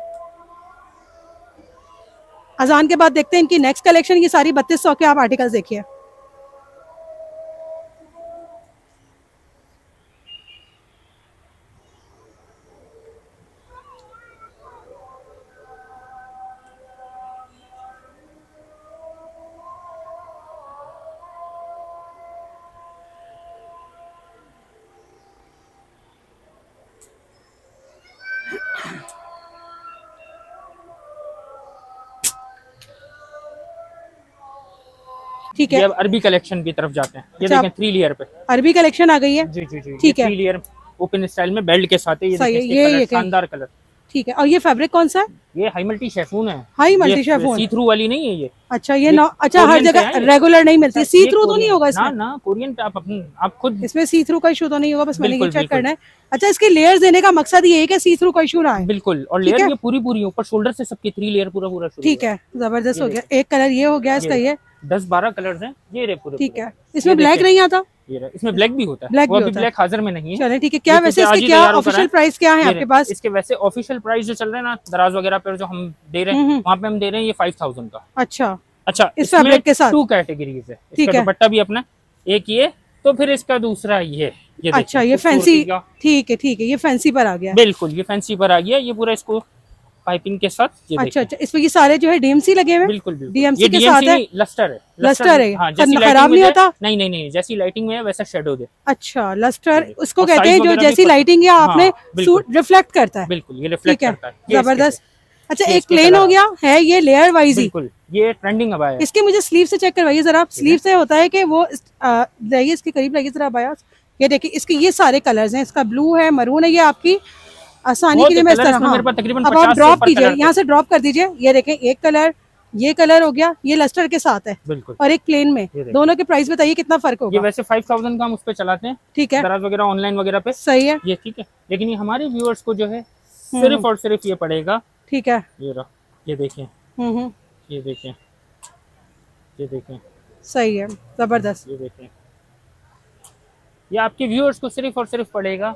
अजान के बाद देखते हैं इनकी नेक्स्ट कलेक्शन। ये सारी 3200 के आप आर्टिकल्स देखिए। ठीक है, अब अरबी कलेक्शन की तरफ जाते हैं। ये देखें 3 लेयर पे अरबी कलेक्शन आ गई है। जी जी जी, ठीक है। 3 लेयर ओपन स्टाइल में बेल्ट के साथ है। ये शानदार कलर, ठीक है। और ये फैब्रिक कौन सा है? ये हाई मल्टी शेफून है। High multi chiffon, see through वाली नहीं है ये। अच्छा ये अच्छा हर जगह रेगुलर नहीं मिलती। सी थ्रू तो नहीं होगा इसमें? ना कोरियन पे आप खुद, इसमें सी थ्रू का इशू तो नहीं होगा, बस मैंने ये चेक करना है। अच्छा इसके लेयर्स देने का मकसद ये है कि सी थ्रू का इशू ना है। बिल्कुल, और लेयर ये पूरी ऊपर शोल्डर से सबकी 3 लेयर पूरा ठीक है, जबरदस्त हो गया। एक कलर ये हो गया इसका, ये 10-12 कलर्स हैं ये रे पूरे। ठीक है, इसमें ब्लैक नहीं आता? इसमें ब्लैक भी होता है, वो अभी ब्लैक हाजिर में नहीं है। चलिए ठीक है। क्या वैसे इसके क्या ऑफिशियल प्राइस क्या है आपके पास? इसके वैसे ऑफिशियल प्राइस जो चल रहे हैं ना दराज वगैरह पे जो हम दे रहे हैं, वहाँ पे हम दे रहे हैं ये 5000 का। अच्छा इस फैब्रिक के साथ 2 कैटेगरीज है। इसका दुपट्टा भी अपना एक ये, तो फिर इसका दूसरा ये अच्छा ये फैंसी, ठीक है ये फैंसी पर आ गया। बिल्कुल ये फैंसी पर आ गया, ये पूरा इसको पाइपिंग के साथ। अच्छा इसमें ये सारे जो है डीएमसी लगे हुए हैं। बिल्कुल डीएमसी के साथ है, लस्टर है। लस्टर है, हाँ, खराब नहीं होता? नहीं, जैसी लाइटिंग में है वैसा शेडो दे। अच्छा लस्टर उसको कहते हैं जो जैसी लाइटिंग या आपने रिफ्लेक्ट करता है। बिल्कुल ये रिफ्लेक्ट करता है, जबरदस्त। अच्छा एक प्लेन हो गया है, ये लेयर वाइज ही। बिल्कुल ये ट्रेंडिंग अब आया है। इसके मुझे स्लीव से चेक करवाइए जरा। स्लीव से होता है कि वो जाइए इसके करीब लाइए जरा बायास। ये देखिए इसके ये सारे कलर्स हैं, इसका ब्लू है, मरून है, ये आपकी आसानी के लिए मैं इस तरह अब आप ड्रॉप कीजिए, यहाँ से ड्रॉप कर दीजिए। ये देखें एक कलर, ये कलर हो गया, ये लस्टर के साथ है और एक प्लेन में। दोनों के प्राइस बताइए कितना फर्क होगा? ये वैसे 5000 का हम उस पे चलाते हैं, ठीक है, दराज वगैरह ऑनलाइन वगैरह पे। सही है ये, ठीक है। लेकिन ये हमारे व्यूअर्स को जो है सिर्फ और सिर्फ ये पड़ेगा, ठीक है। ये देखें, ये देखें, ये देखें, सही है, जबरदस्त। ये देखें, ये आपके व्यूअर्स को सिर्फ और सिर्फ पड़ेगा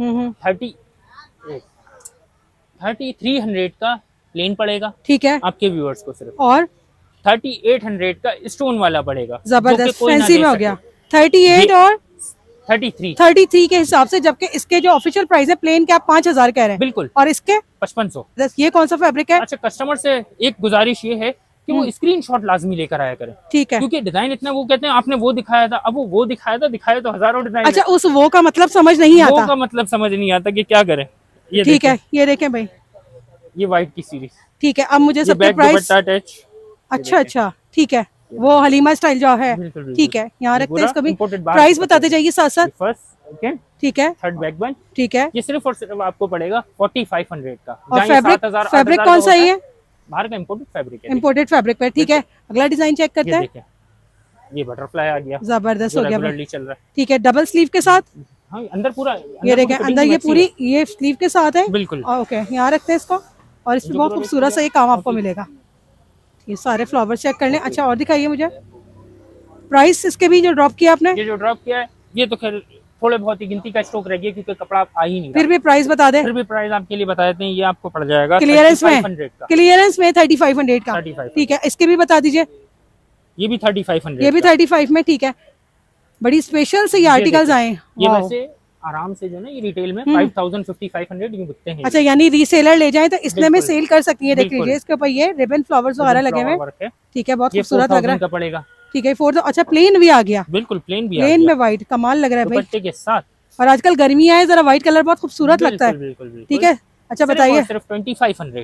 3300 का प्लेन पड़ेगा, ठीक है, आपके व्यूअर्स को सिर्फ, और 3800 का स्टोन वाला पड़ेगा। जबरदस्त फैंसी में हो गया 38 और 33 के हिसाब से, जबकि इसके जो ऑफिशियल प्राइस है प्लेन के आप 5000 कह रहे हैं। बिल्कुल, और इसके 5500। ये कौन सा फैब्रिक है? अच्छा कस्टमर से एक गुजारिश ये है कि वो स्क्रीनशॉट लाजमी लेकर आया करें, ठीक है, क्योंकि डिजाइन इतना, वो कहते हैं आपने वो दिखाया था, अब वो दिखाया तो हजारों डिजाइन। अच्छा उस वो का मतलब समझ नहीं आता, वो का मतलब समझ नहीं आता कि क्या करें। ये ठीक है, ये देखें भाई, ये व्हाइट की सीरीज, ठीक है। अब मुझे सबके प्राइस, अच्छा ठीक है, वो हलीमा स्टाइल जो है, ठीक है, यहाँ रखते हैं इसको भी। प्राइस बताते जाइए साथ साथ। फर्स्ट, ठीक है, थर्ड बैक बन, ठीक है, ये सिर्फ और सिर्फ आपको पड़ेगा 4500 का। और फैब्रिक कौन सा है? बाहर का इम्पोर्टेड फैब्रिक है, इम्पोर्टेड फैब्रिक पे, ठीक है। अगला डिजाइन चेक करते हैं। ये बटरफ्लाई आ गया, जबरदस्त हो गया, चल रहा है, ठीक है, डबल स्लीव के साथ। हाँ, अंदर पूरा, ये देखें अंदर ये पूरी ये स्लीव के साथ है, बिल्कुल। ओके, यहाँ रखते हैं इसको, और इसमें बहुत खूबसूरत सा ये काम आपको मिलेगा। ये सारे फ्लावर चेक कर लें। अच्छा और दिखाइए मुझे प्राइस इसके भी जो ड्रॉप किया आपने। ये जो ड्रॉप किया है ये तो खैर थोड़े बहुत ही गिनती का स्टॉक रह गया, क्योंकि कपड़ा आ ही नहीं। फिर भी प्राइस बता दें। फिर भी प्राइस आपके लिए बता देते हैं, ये आपको पड़ जाएगा क्लियरेंस में 3500 का, ठीक है। इसके भी बता दीजिए। ये भी 3500, ये भी 35 में, ठीक है। बड़ी स्पेशल से ये आर्टिकल्स आए। ये वैसे आराम से जो ना ये रिटेल में 5000 5500 यूं बिकते हैं। अच्छा यानी रीसेलर ले जाए तो इसमें में सेल कर सकती है। देख लीजिए इसके ऊपर ये रिबन फ्लावर्स वगैरह लगे हुए हैं, ठीक है, बहुत खूबसूरत लग रहा है, पड़ेगा, ठीक है। 4। अच्छा प्लेन भी आ गया, बिल्कुल प्लेन भी, प्लेन में व्हाइट, कमाल लग रहा है भाई के साथ। और आजकल गर्मी है, जरा व्हाइट कलर बहुत खूबसूरत लगता है, ठीक है। अच्छा बताइए। सिर्फ 2500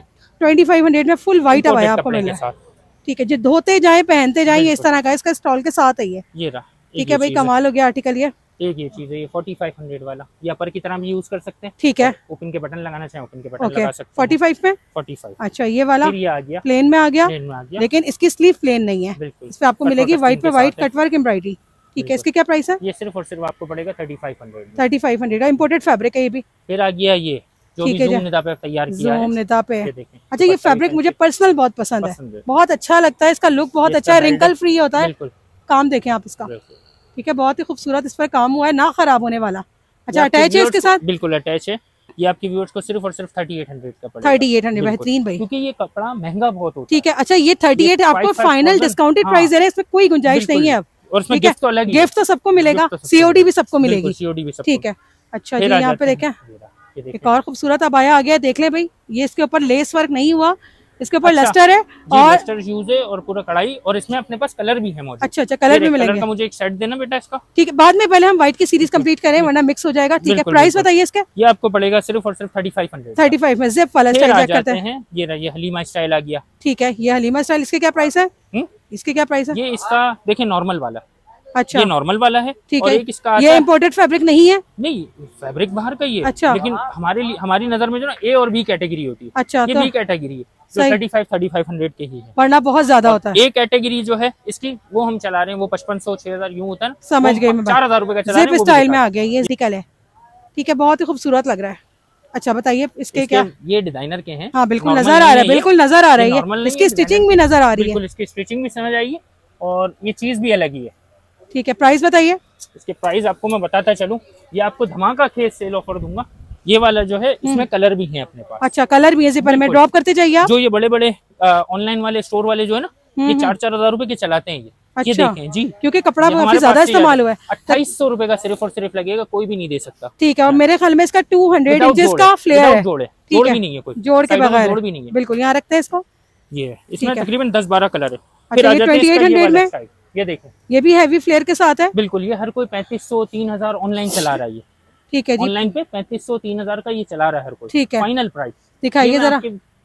में फुल व्हाइट अबाया आपको मिल रहा है। ठीक है, जो धोते जाए पहनते जाए इस तरह का, इसका स्टॉल के साथ है ये रहा। ठीक है भाई, कमाल हो गया आर्टिकल। ये चीज है, ये 4500 वाला, ये अपर की तरह भी यूज कर सकते हैं। ठीक है, ओपन के बटन लगाना चाहे ओपन के बटन लगा सकते हैं। 45 में 45। अच्छा, ये वाला ये आ गया प्लेन में आ गया, लेकिन इसकी स्लीव प्लेन नहीं है। इस पे आपको मिलेगी व्हाइट पे व्हाइट कटवर्क एम्ब्रॉयडरी। ठीक है, इसकी क्या प्राइस है? ये सिर्फ और सिर्फ आपको पड़ेगा 3500। 3500 का इम्पोर्टेड फैब्रिक है ये भी। फिर आ गया ये जो भी ज़ूम निदा पे तैयार किया है। ज़ूम निदा पे। अच्छा, ये फैब्रिक मुझे पर्सनल बहुत पसंद है, बहुत अच्छा लगता है, इसका लुक बहुत अच्छा है, रिंकल फ्री होता है। काम देखें आप इसका। ठीक है, बहुत ही खूबसूरत इस पर काम हुआ है, ना खराब होने वाला। अच्छा, अटैच है इसके साथ? बिल्कुल अटैच है। ये आपके व्यूअर्स को सिर्फ और सिर्फ 3800 का पड़ेगा। 3800, बेहतरीन भाई, क्योंकि ये कपड़ा महंगा बहुत होता है। ठीक है, अच्छा ये 38 आपको फाइनल डिस्काउंटेड प्राइस दे रहे हैं, इसमें कोई गुंजाइश नहीं है अब। और इसमें गिफ्ट तो अलग, गिफ्ट तो सबको मिलेगा, सीओडी भी सबको मिलेगी। ठीक है, अच्छा जी, यहाँ पे देखें एक और खूबसूरत अबाया आ गया, देख ले भाई। ये इसके ऊपर लेस वर्क नहीं हुआ, इसके ऊपर लस्टर है और लस्टर यूज है और पूरा कढ़ाई, और इसमें अपने पास कलर भी है मौजूद। अच्छा, कलर भी मिलेंगे। कलर का मुझे एक सेट देना बेटा इसका। ठीक है, बाद में पहले हम व्हाइट की सीरीज कंप्लीट करें वरना मिक्स हो जाएगा। ठीक है, प्राइस बताइए इसका। ये आपको पड़ेगा सिर्फ और सिर्फ 3500। 35 में जिप वाला स्टाइल चेक करते हैं। ये हलीमा स्टाइल आ गया। ठीक है, ये हलीमा स्टाइल, इसके क्या प्राइस है? इसके क्या प्राइस है? ये इसका देखिए नॉर्मल वाला। अच्छा, ये नॉर्मल वाला है। ठीक है, इसका ये इम्पोर्टेड फैब्रिक नहीं है? नहीं, फैब्रिक बाहर का ही है। अच्छा, लेकिन हमारी नजर में जो ना ए और बी कैटेगरी होती है। अच्छा, ये बी कैटेगरी है, तो 3500 के ही है, वरना बहुत ज्यादा होता है। ए कैटेगरी जो है इसकी वो हम चला रहे हैं, वो 5500 6000 यूं होता है ना, समझ गए। 4000 रुपए का चला रहे हैं, स्टाइल में आ गया ये निकल है। ठीक है, बहुत ही खूबसूरत लग रहा है। अच्छा बताइए इसके क्या? ये डिजाइनर के हैं। हाँ बिल्कुल नजर आ रहा है, बिल्कुल नजर आ रही है, इसकी स्टिचिंग भी नजर आ रही है। इसकी स्टिचिंग भी समझ आइए, और ये चीज भी अलग ही है। ठीक है, प्राइस बताइए इसके। प्राइस आपको मैं बताता चलूं, ये आपको धमाका खेत सेल ऑफर दूंगा। ये वाला जो है इसमें कलर भी है अपने पास। अच्छा, कलर भी है, जिपर में ड्रॉप करते जाइए आप। जो ये बड़े बड़े ऑनलाइन वाले स्टोर वाले जो है ना, ये 4-4 रुपए के चलाते हैं ये। अच्छा, ये देखें जी, क्योंकि कपड़ा काफी ज्यादा इस्तेमाल हुआ है। 2800 रुपए का सिर्फ और सिर्फ लगेगा, कोई भी नहीं दे सकता। ठीक है, और मेरे ख्याल में इसका 200 इंचेस का फ्लेयर है। जोड़ भी नहीं है, कोई जोड़ के बगैर, जोड़ भी नहीं है। बिल्कुल, यहाँ रखते हैं इसको। ये इसमें तकरीबन 10-12 कलर है। फिर 2800 में ये देखें, ये भी हैवी फ्लेयर के साथ है। बिल्कुल, ये हर कोई 3500-3000 ऑनलाइन चला रहा है। ठीक है जी, ऑनलाइन पे 3500-3000 का ये चला रहा है हर कोई। ठीक है, फाइनल प्राइस दिखाइए जरा।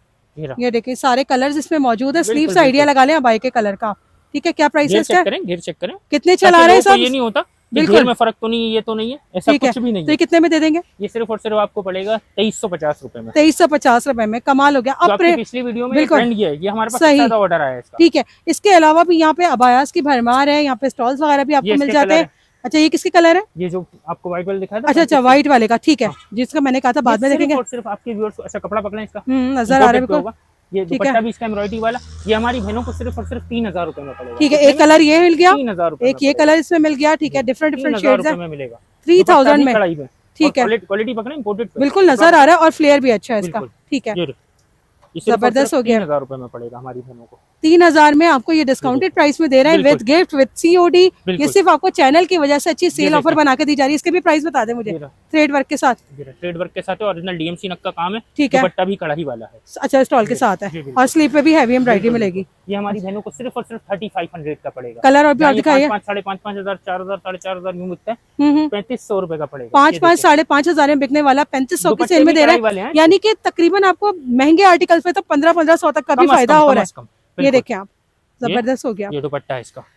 ये देखिए सारे कलर्स इसमें मौजूद है, स्लीव्स आइडिया लगा लें बाई के कलर का। ठीक है, क्या प्राइस है इसका? घेर चेक करें कितने चला रहे हैं सब। ये नहीं होता बिल्कुल में फर्क तो नहीं है, ये तो नहीं है, ऐसा कुछ भी नहीं है। तो ये कितने में दे देंगे? ये सिर्फ और सिर्फ आपको पड़ेगा 2350 रुपए में। 2350 रुपए में, कमाल हो गया। अब पिछली वीडियो में ट्रेंड ये हमारे पास ज्यादा ऑर्डर आया है इसका। ठीक है, इसके अलावा भी यहाँ पे अबायास की भरमार है, यहाँ पे स्टॉल्स वगैरह भी आपको मिल जाते हैं। अच्छा, ये किसकी कलर है? ये जो आपको व्हाइट वाला दिखाया था। अच्छा, व्हाइट वाले का। ठीक है, जिसका मैंने कहा था बाद में देखेंगे। सिर्फ आपके व्यूअर्स को। अच्छा, कपड़ा पकड़ें इसका, नजर आ रहा है। ये दुपट्टा भी इसका एम्ब्रॉयडरी वाला, ये हमारी बहनों को सिर्फ और सिर्फ 3000 रुपए में पड़ेगा। ठीक है, एक कलर ये मिल गया, 3000 एक ये कलर इसमें मिल गया। ठीक है, डिफरेंट शेड्स में मिलेगा 3000 में। ठीक है, क्वालिटी पकड़े इम्पोर्टेड बिल्कुल नजर आ रहा है, और फ्लेयर भी अच्छा है इसका। ठीक है, जबरदस्त हो गया। 3000 रुपए में पड़ेगा हमारी बहनों को। 3000 में आपको ये डिस्काउंटेड प्राइस में दे रहे हैं, विद गिफ्ट, विद सीओडी। ये सिर्फ आपको चैनल की वजह से अच्छी सेल ऑफर बना के दी जा रही है। इसके भी प्राइस बता दें मुझे। थ्रेड वर्क के साथ, थ्रेड वर्क के साथ ओरिजिनल डीएमसी नग का काम है। ठीक है, दुपट्टा भी कढ़ाई वाला है। अच्छा, स्टॉल के साथ है, और स्लीव पे भी हैवी एम्ब्रॉयडरी मिलेगी। ये हमारी बहनों को सिर्फ और सिर्फ 3500 का पड़ेगा। कलर और भी आप दिखाइए। 5,500, 4000, 4500 यूं बिकता है। 3500 रुपए का पड़ेगा। 5,500, 5,500 में बिकने वाला 3500 की सेल में दे रहे हैं, यानी कि तकरीबन आपको महंगे आर्टिकल्स पे तो 1500 तक का भी फायदा हो रहा है। ये देखें आप, जबरदस्त हो गया। ये दुपट्टा है इसका।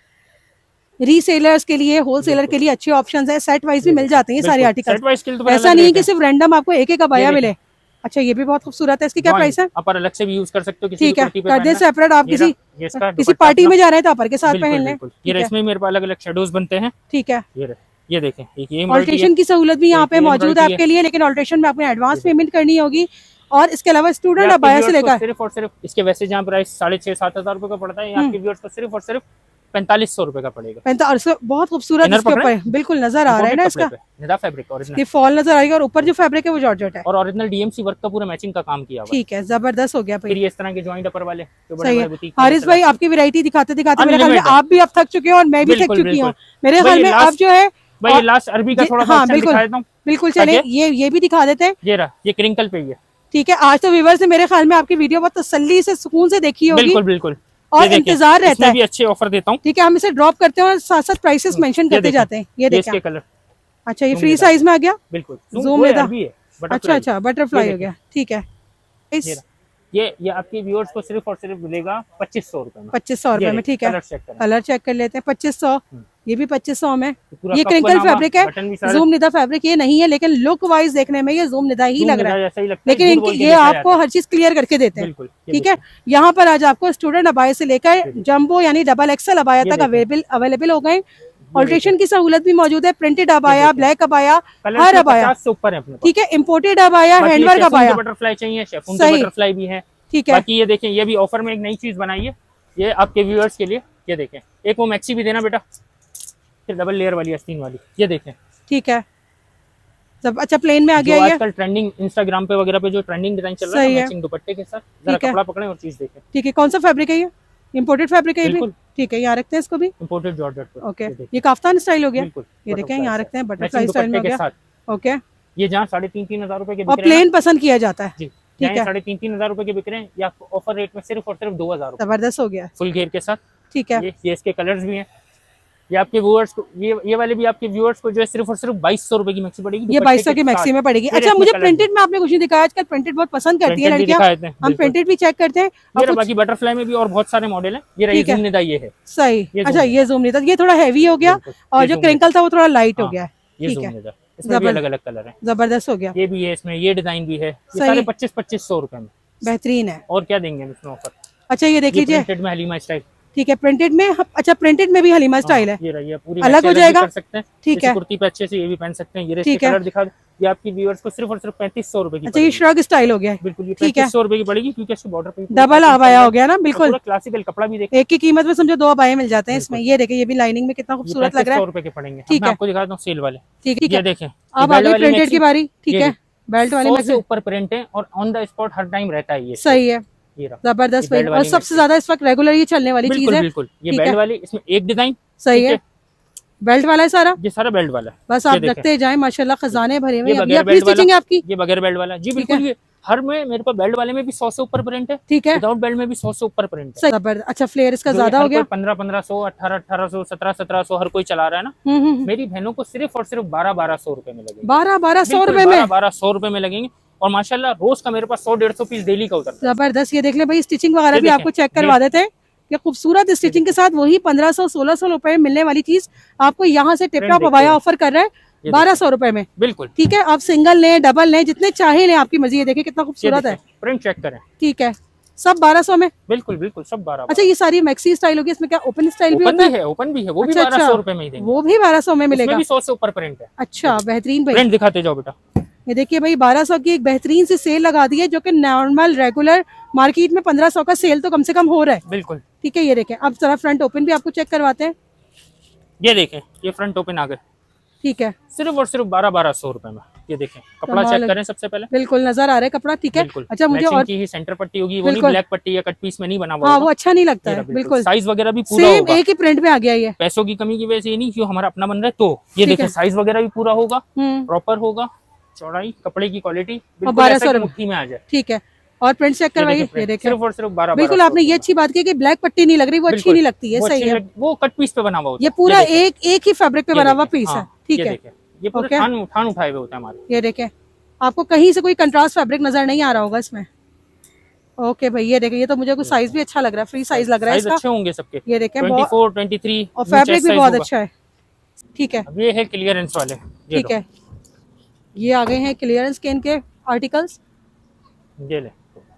रीसेलर्स के लिए, होलसेलर के लिए अच्छे ऑप्शंस है, सेट वाइज भी मिल जाते हैं ये सारे आर्टिकल। ऐसा नहीं है कि सिर्फ रैंडम आपको एक अबाया मिले। अच्छा, ये भी बहुत खूबसूरत है, इसकी क्या प्राइस है? अपर अलग से भी यूज कर सकते हो। ठीक है, कर दे सेपरेट। आप किसी पार्टी में जा रहे हैं तो अपर के साथ पहन लें। ये इसमें मेरे पास अलग अलग शेडोज बनते हैं। ठीक है, ये देखें, ऑल्ट्रेशन की सहूलत भी यहाँ पे मौजूद है आपके लिए, लेकिन ऑल्ट्रेशन में आपको एडवांस पेमेंट करनी होगी। और इसके अलावा स्टूडेंट अबाया से लेकर सिर्फ और सिर्फ इसके वैसे जहाँ प्राइस 6,500-7,000 रुपए का पड़ता है, आपके व्यूअर्स को सिर्फ और सिर्फ 4500 रुपए का पड़ेगा। बहुत खूबसूरत इसके ऊपर बिल्कुल नजर आ रहा है ना, इसका निदा फैब्रिक ओरिजिनल फॉल नजर आएगा, और ऊपर जो फैब्रिक है वो जॉर्जेट है, और ओरिजिनल डीएमसी वर्क का पूरा मैचिंग का काम किया हुआ है। ठीक है, जबरदस्त हो गया। फिर ये इस तरह के जॉइंट अपर वाले हारिस भाई, आपकी वैरायटी दिखाते दिखाते मेरे ख्याल में आप भी अब थक चुके हैं और मैं भी थक चुकी हूँ। मेरे ख्याल में आप जो है भाई लास्ट अरबी का थोड़ा सा दिखा देता हूं। बिल्कुल, चले ये भी दिखा देते हैं। ये क्रिंकल पे ही है। ठीक है, आज तो व्यूअर्स ने मेरे ख्याल में आपकी वीडियो बहुत तसल्ली से, सुकून से देखी होगी। बिल्कुल बिल्कुल, और इंतजार रहता है। भी अच्छे ऑफर देता हूँ। ठीक है, हम इसे ड्रॉप करते हैं और साथ साथ प्राइसेस मेंशन करते जाते हैं। ये देखिए कलर। अच्छा, ये फ्री साइज में आ गया। बिल्कुल, जूम में था। अच्छा, बटरफ्लाई हो गया। ठीक है, ये आपके व्यूअर्स को सिर्फ और सिर्फ मिलेगा 2500 रुपए में। 2500 रुपए में, ठीक है। कलर चेक कर लेते हैं। 2500, ये भी 2500 में। ये क्रिंकल फैब्रिक है, जूम निदा फैब्रिक ये नहीं है, लेकिन लुक वाइज देखने में ये जूम निदा ही लग रहा है, लेकिन ये आपको हर चीज क्लियर करके देते हैं, ठीक है। यहाँ पर आज आपको स्टूडेंट अबाया से लेकर जंबो यानी डबल एक्सल अबाया तक अवेलेबल हो गए। ऑल्ट्रेशन की सहूलत भी मौजूद है। प्रिंटेड अबाया, ब्लैक अबाया, हर अबाया ऊपर है, ठीक है। इम्पोर्टेड अबाया, हैंडवर्क अबाया, बटरफ्लाई चाहिए, शेफून की बटरफ्लाई भी है, ठीक है। बाकी ये देखें, ये भी ऑफर में एक नई चीज बनाई है, ये आपके व्यूअर्स के लिए। ये देखें, एक वो मैक्सी भी देना बेटा, फिर डबल लेयर वाली आस्तीन वाली, ये देखें, ठीक है। सब अच्छा प्लेन में आ गया। आजकल ट्रेंडिंग इंस्टाग्राम पे वगैरह पे जो ट्रेंडिंग डिजाइन चल रहा है, मैचिंग दुपट्टे के साथ, जरा कपड़ा पकड़ें और चीज देखें, ठीक है। कौन सा फैब्रिक है ये? इम्पोर्टेड फैब्रिक है, बिल्कुल, ठीक है। यहाँ रखते हैं इसको भी, इम्पोर्टेड जॉर्जेट। ओके, ये काफ्तान स्टाइल हो गया, ये देखें, यहाँ रखते हैं, बटरफ्लाई स्टाइल में हो गया। ओके, ये जहाँ 3,500 रुपए के और प्लेन पसंद किया जाता है, ठीक है। 3,500 रुपए के बिक रहे हैं, या ऑफर रेट में सिर्फ और सिर्फ 2,000। जबरदस्त हो गया, फुल घेर के साथ, ठीक है। ये इसके कलर्स भी हैं। ये आपके व्यूअर्स को, ये वाले भी आपके व्यूअर्स को जो है सिर्फ और सिर्फ 2200 रुपए की मैक्सी पड़ेगी। ये 2200 की मैक्सी में पड़ेगी। अच्छा, मुझे प्रिंटेड में आपने कुछ नहीं दिखाया, आजकल प्रिंटेड बहुत पसंद करती है लड़कियां, हम प्रिंटेड भी चेक करते हैं। बाकी बटरफ्लाई में भी और बहुत सारे मॉडल हैं। ये जूम निदा ये है, सही। अच्छा, ये जूम निदा, ये थोड़ा हैवी हो गया, और जो क्रिंकल था वो थोड़ा लाइट हो गया, ठीक है। इसमें भी अलग अलग कलर है, जबरदस्त हो गया। ये भी है, इसमें ये डिजाइन भी है, सारे 2500 रुपए में, बेहतरीन है। और क्या देंगे इसमें ऑफर? अच्छा, ये देख लीजिए, प्रिंटेड में हलीमा स्टाइल, ठीक है। प्रिंटेड में, अच्छा प्रिंटेड में भी हलीमा स्टाइल है, ये रही पूरी अलग हो जाएगा, ठीक है। कुर्ती पे अच्छे से ये भी पहन सकते हैं। ये इसके कलर दिखा, ये आपकी व्यूअर्स को सिर्फ और सिर्फ 3500 रुपए की। अच्छा, ये श्रग स्टाइल हो गया, बिल्कुल, ये 3500 रुपए की पड़ेगी, क्योंकि इसके बॉर्डर पे डबल अबाया हो गया ना, बिल्कुल क्लासिकल कपड़ा भी देखिए। एक की कीमत में समझो 2 अबाये मिल जाते हैं इसमें। ये देखिए, ये भी लाइनिंग में कितना खूबसूरत लग रहा है, 100 रुपए के पड़ेंगे, ठीक है। आपको दिखाता हूँ सेल वाले, ठीक है। ये देखें, अब आ गई प्रिंटेड की बारी, ठीक है। बेल्ट वाले में से ऊपर प्रिंट है और ऑन द स्पॉट हर टाइम रहता है, ये सही है, जबरदस्त। और सबसे ज्यादा इस वक्त रेगुलर ये चलने वाली चीज है, बिल्कुल। ये बेल्ट वाली, इसमें एक डिजाइन, सही है। बेल्ट वाला है सारा, ये सारा बेल्ट वाला है, बस आप लगते जाएं, माशाल्लाह खजाने भरे हुए हैं। ये स्टिचिंग है आपकी, ये बगैर बेल्ट वाला, जी बिल्कुल। ये हर में मेरे पास बेल्ट वाले में भी 100 से ऊपर प्रिंट है, ठीक है। विदाउट बेल्ट में भी 100 से ऊपर प्रिंट है, जबरदस्त। अच्छा, फ्लेयर इसका ज्यादा हो गया, 1500, 1800, 1700 हर कोई चला रहा है ना। मेरी बहनों को सिर्फ और सिर्फ 1200 रुपए में लगेंगे, 1200 रुपए में, 1200 रुपए में लगेंगे। और माशाल्लाह रोज का मेरे पास 100-150 पीस डेली का उतरता है, जबरदस्त। ये देख ले भाई, स्टिचिंग वगैरह भी आपको चेक करवा देते हैं, ये खूबसूरत स्टिचिंग के साथ वही 1500-1600 रुपए में मिलने वाली चीज आपको यहाँ से टिप टॉप अबाया ऑफर कर रहा है 1200 रुपए में, बिल्कुल, ठीक है। आप सिंगल लें, डबल लें, जितने चाहे लें, आपकी मर्जी। ये देखिए कितना खूबसूरत है, प्रिंट चेक करें, ठीक है। सब 1200 में, बिल्कुल बिल्कुल, सब 1200। अच्छा, ये सारी मैक्सी स्टाइल होगी, इसमें क्या ओपन स्टाइल भी होता है? ओपन भी है, वो भी 1200 रुपए में ही देंगे, वो भी 1200 में मिलेगा, 100 से ऊपर प्रिंट है। अच्छा, बेहतरीन भाई, प्रिंट दिखाते जाओ बेटा। ये देखिए भाई, 1200 की एक बेहतरीन सी सेल लगा दी है, जो कि नॉर्मल रेगुलर मार्केट में 1500 का सेल तो कम से कम हो रहा है, बिल्कुल, ठीक है। ये देखें, अब जरा फ्रंट ओपन भी आपको चेक करवाते हैं। ये देखें, ये फ्रंट ओपन आ गए, ठीक है, सिर्फ और सिर्फ 1200 रुपए में। ये देखें, कपड़ा चेक करें सबसे पहले, बिल्कुल नजर आ रहा है कपड़ा, ठीक है। अच्छा, मुझे और की सेंटर पट्टी होगी, वो नहीं ब्लैक पट्टी या कट पीस में नहीं बना हुआ, वो अच्छा नहीं लगता है, बिल्कुल। साइज वगैरह भी पूरा होगा, एक ही प्रिंट में आ गया। ये पैसों की कमी की वजह से ये नहीं, क्यों हमारा अपना बन रहा है, तो ये देखें, साइज वगैरह भी पूरा होगा, प्रॉपर होगा, चौड़ाई, कपड़े की क्वालिटी 1200 मुट्ठी में आ जाए, ठीक है। और प्रिंट चेक करवाइए, ये देखिए, सिर्फ और सिर्फ 1200। बिल्कुल, आपने ये अच्छी बात की कि ब्लैक पट्टी नहीं लग रही, वो अच्छी नहीं लगती है, सही है। वो कट पीस पे बना हुआ, ये पूरा एक ही फैब्रिक पे बना हुआ पीस है, ठीक है। ये पूरे थान उठाए हुए होते हैं हमारे। ये देखें, आपको कहीं से कोई कंट्रास्ट फैब्रिक नजर नहीं आ रहा होगा इसमें। ओके भाई, ये देखें, ये तो मुझे कुछ साइज भी अच्छा लग रहा है, फ्री साइज लग रहा है इसका, अच्छे होंगे सबके। ये देखें, 24, 23 और फैब्रिक भी बहुत अच्छा है, ठीक है। ये है क्लियरेंस वाले, ठीक है। ये आ गए हैं क्लियरेंस के इनके आर्टिकल्स, ये ले,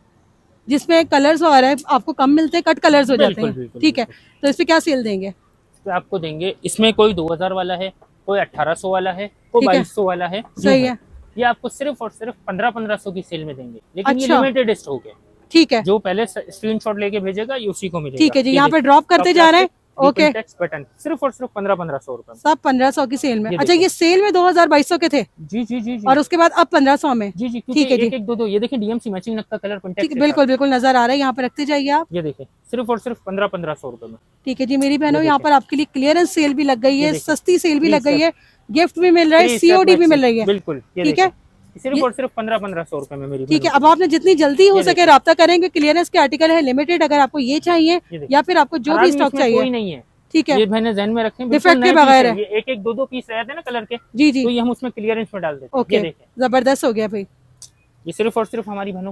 जिसमें कलर्स वगैरह आपको कम मिलते हैं, कट कलर्स हो जाते हैं, ठीक है। तो इस पे क्या सेल देंगे? इस पे आपको देंगे, इसमें कोई 2000 वाला है, कोई 1800 वाला है, कोई 2200 वाला है, सही है। ये आपको सिर्फ और सिर्फ 1500 की सेल में देंगे, लेकिन ये लिमिटेड स्टॉक है, ठीक है। जो पहले स्क्रीनशॉट लेके भेजेगा ये उसी को मिलेगा, ठीक है जी। यहाँ पे ड्रॉप करते जा रहे हैं, ओके। बटन सिर्फ और सिर्फ 1500 रुपए, सब 1500 की सेल में। अच्छा, ये सेल में 2200 के थे, जी जी जी, और उसके बाद अब 1500 में, जी जी, ठीक है जी। एक दो ये देखिए, डीएमसी मैचिंग नग का कलर, बिल्कुल बिल्कुल नजर आ रहा है, यहाँ पे रखते जाइए आप। ये देखिए, सिर्फ और सिर्फ 1500 रुपए में, ठीक है जी। मेरी बहनों, यहाँ पर आपके लिए क्लियरेंस सेल भी लग गई है, सस्ती सेल भी लग गई है, गिफ्ट भी मिल रहा है, सीओडी भी मिल रही है, बिल्कुल, ठीक है। सिर्फ और सिर्फ 1500 रुपए में मेरी, ठीक है। अब आपने जितनी जल्दी हो सके रब्ता करेंगे, क्लियरेंस के आर्टिकल है, लिमिटेड, अगर आपको ये चाहिए या फिर आपको जो भी स्टॉक चाहिए, कोई नहीं है, ठीक है। ये मैंने ज़हन में रखे, डिफेक्ट के बगैर है, एक एक दो पीस रहते हैं ना कलर के, जी जी, तो ये हम उसमें क्लियरेंस में डाल देते हैं। ओके, जबरदस्त हो गया भाई। ये सिर्फ और सिर्फ हमारी बहनों को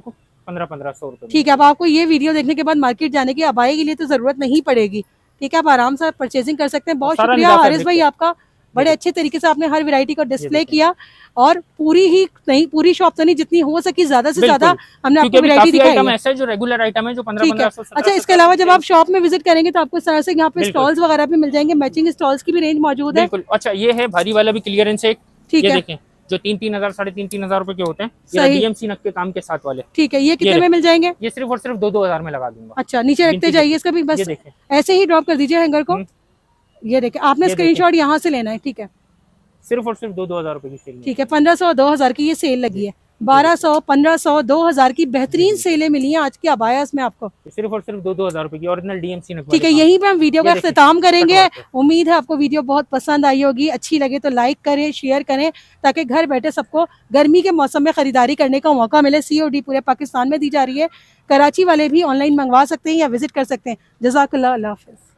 1500 रुपए। ठीक है, अब आपको ये वीडियो देखने के बाद मार्केट जाने की अबाया के लिए तो जरूरत नहीं पड़ेगी। ठीक है, आप आराम से परचेजिंग कर सकते हैं। बहुत शुक्रिया हारिस भाई आपका, बड़े अच्छे तरीके से आपने हर वैरायटी को डिस्प्ले किया और पूरी ही नहीं, पूरी शॉप तो नहीं, जितनी हो सकी ज्यादा से ज्यादा हमने आपको वैरायटी दिखाई है। ऐसा जो रेगुलर आइटम है जो 1500। अच्छा, इसके अलावा जब आप शॉप में विजिट करेंगे तो आपको इस तरह से यहाँ पे स्टॉल्स वगैरह भी मिल जाएंगे, मैचिंग स्टॉल्स की भी रेंज मौजूद है। अच्छा, ये है भारी वाला भी क्लियरेंस है। ठीक है, देखें जो 3,000 साढ़े 3,000 रुपए के होते हैं, ये डीएमसी नग के काम के साथ वाले। ठीक है, ये कितने में मिल जाएंगे? ये सिर्फ और सिर्फ 2-2 हजार में लगा दूंगा। अच्छा, नीचे रखते जाइए इसका भी, बस ऐसे ही ड्रॉप कर दीजिए हैंगर को। ये देखें, आपने स्क्रीनशॉट यहाँ से लेना है। ठीक है, सिर्फ और सिर्फ 2-2 हजार रुपए की सेल। ठीक है, 1500-2000 की ये सेल लगी है। 1200, 1500, 2000 की बेहतरीन सेलें मिली हैं आज की अबायास में आपको, सिर्फ और सिर्फ 2-2 हजार रुपए की ओरिजिनल डीएमसी। ठीक है, यहीं पे हम वीडियो का इख्तिताम करेंगे। उम्मीद है आपको वीडियो बहुत पसंद आई होगी। अच्छी लगे तो लाइक करें, शेयर करें, ताकि घर बैठे सबको गर्मी के मौसम में खरीदारी करने का मौका मिले। COD पूरे पाकिस्तान में दी जा रही है। कराची वाले भी ऑनलाइन मंगवा सकते हैं या विजिट कर सकते हैं। जज़ाकल्लाह, अल्लाह हाफ़िज़।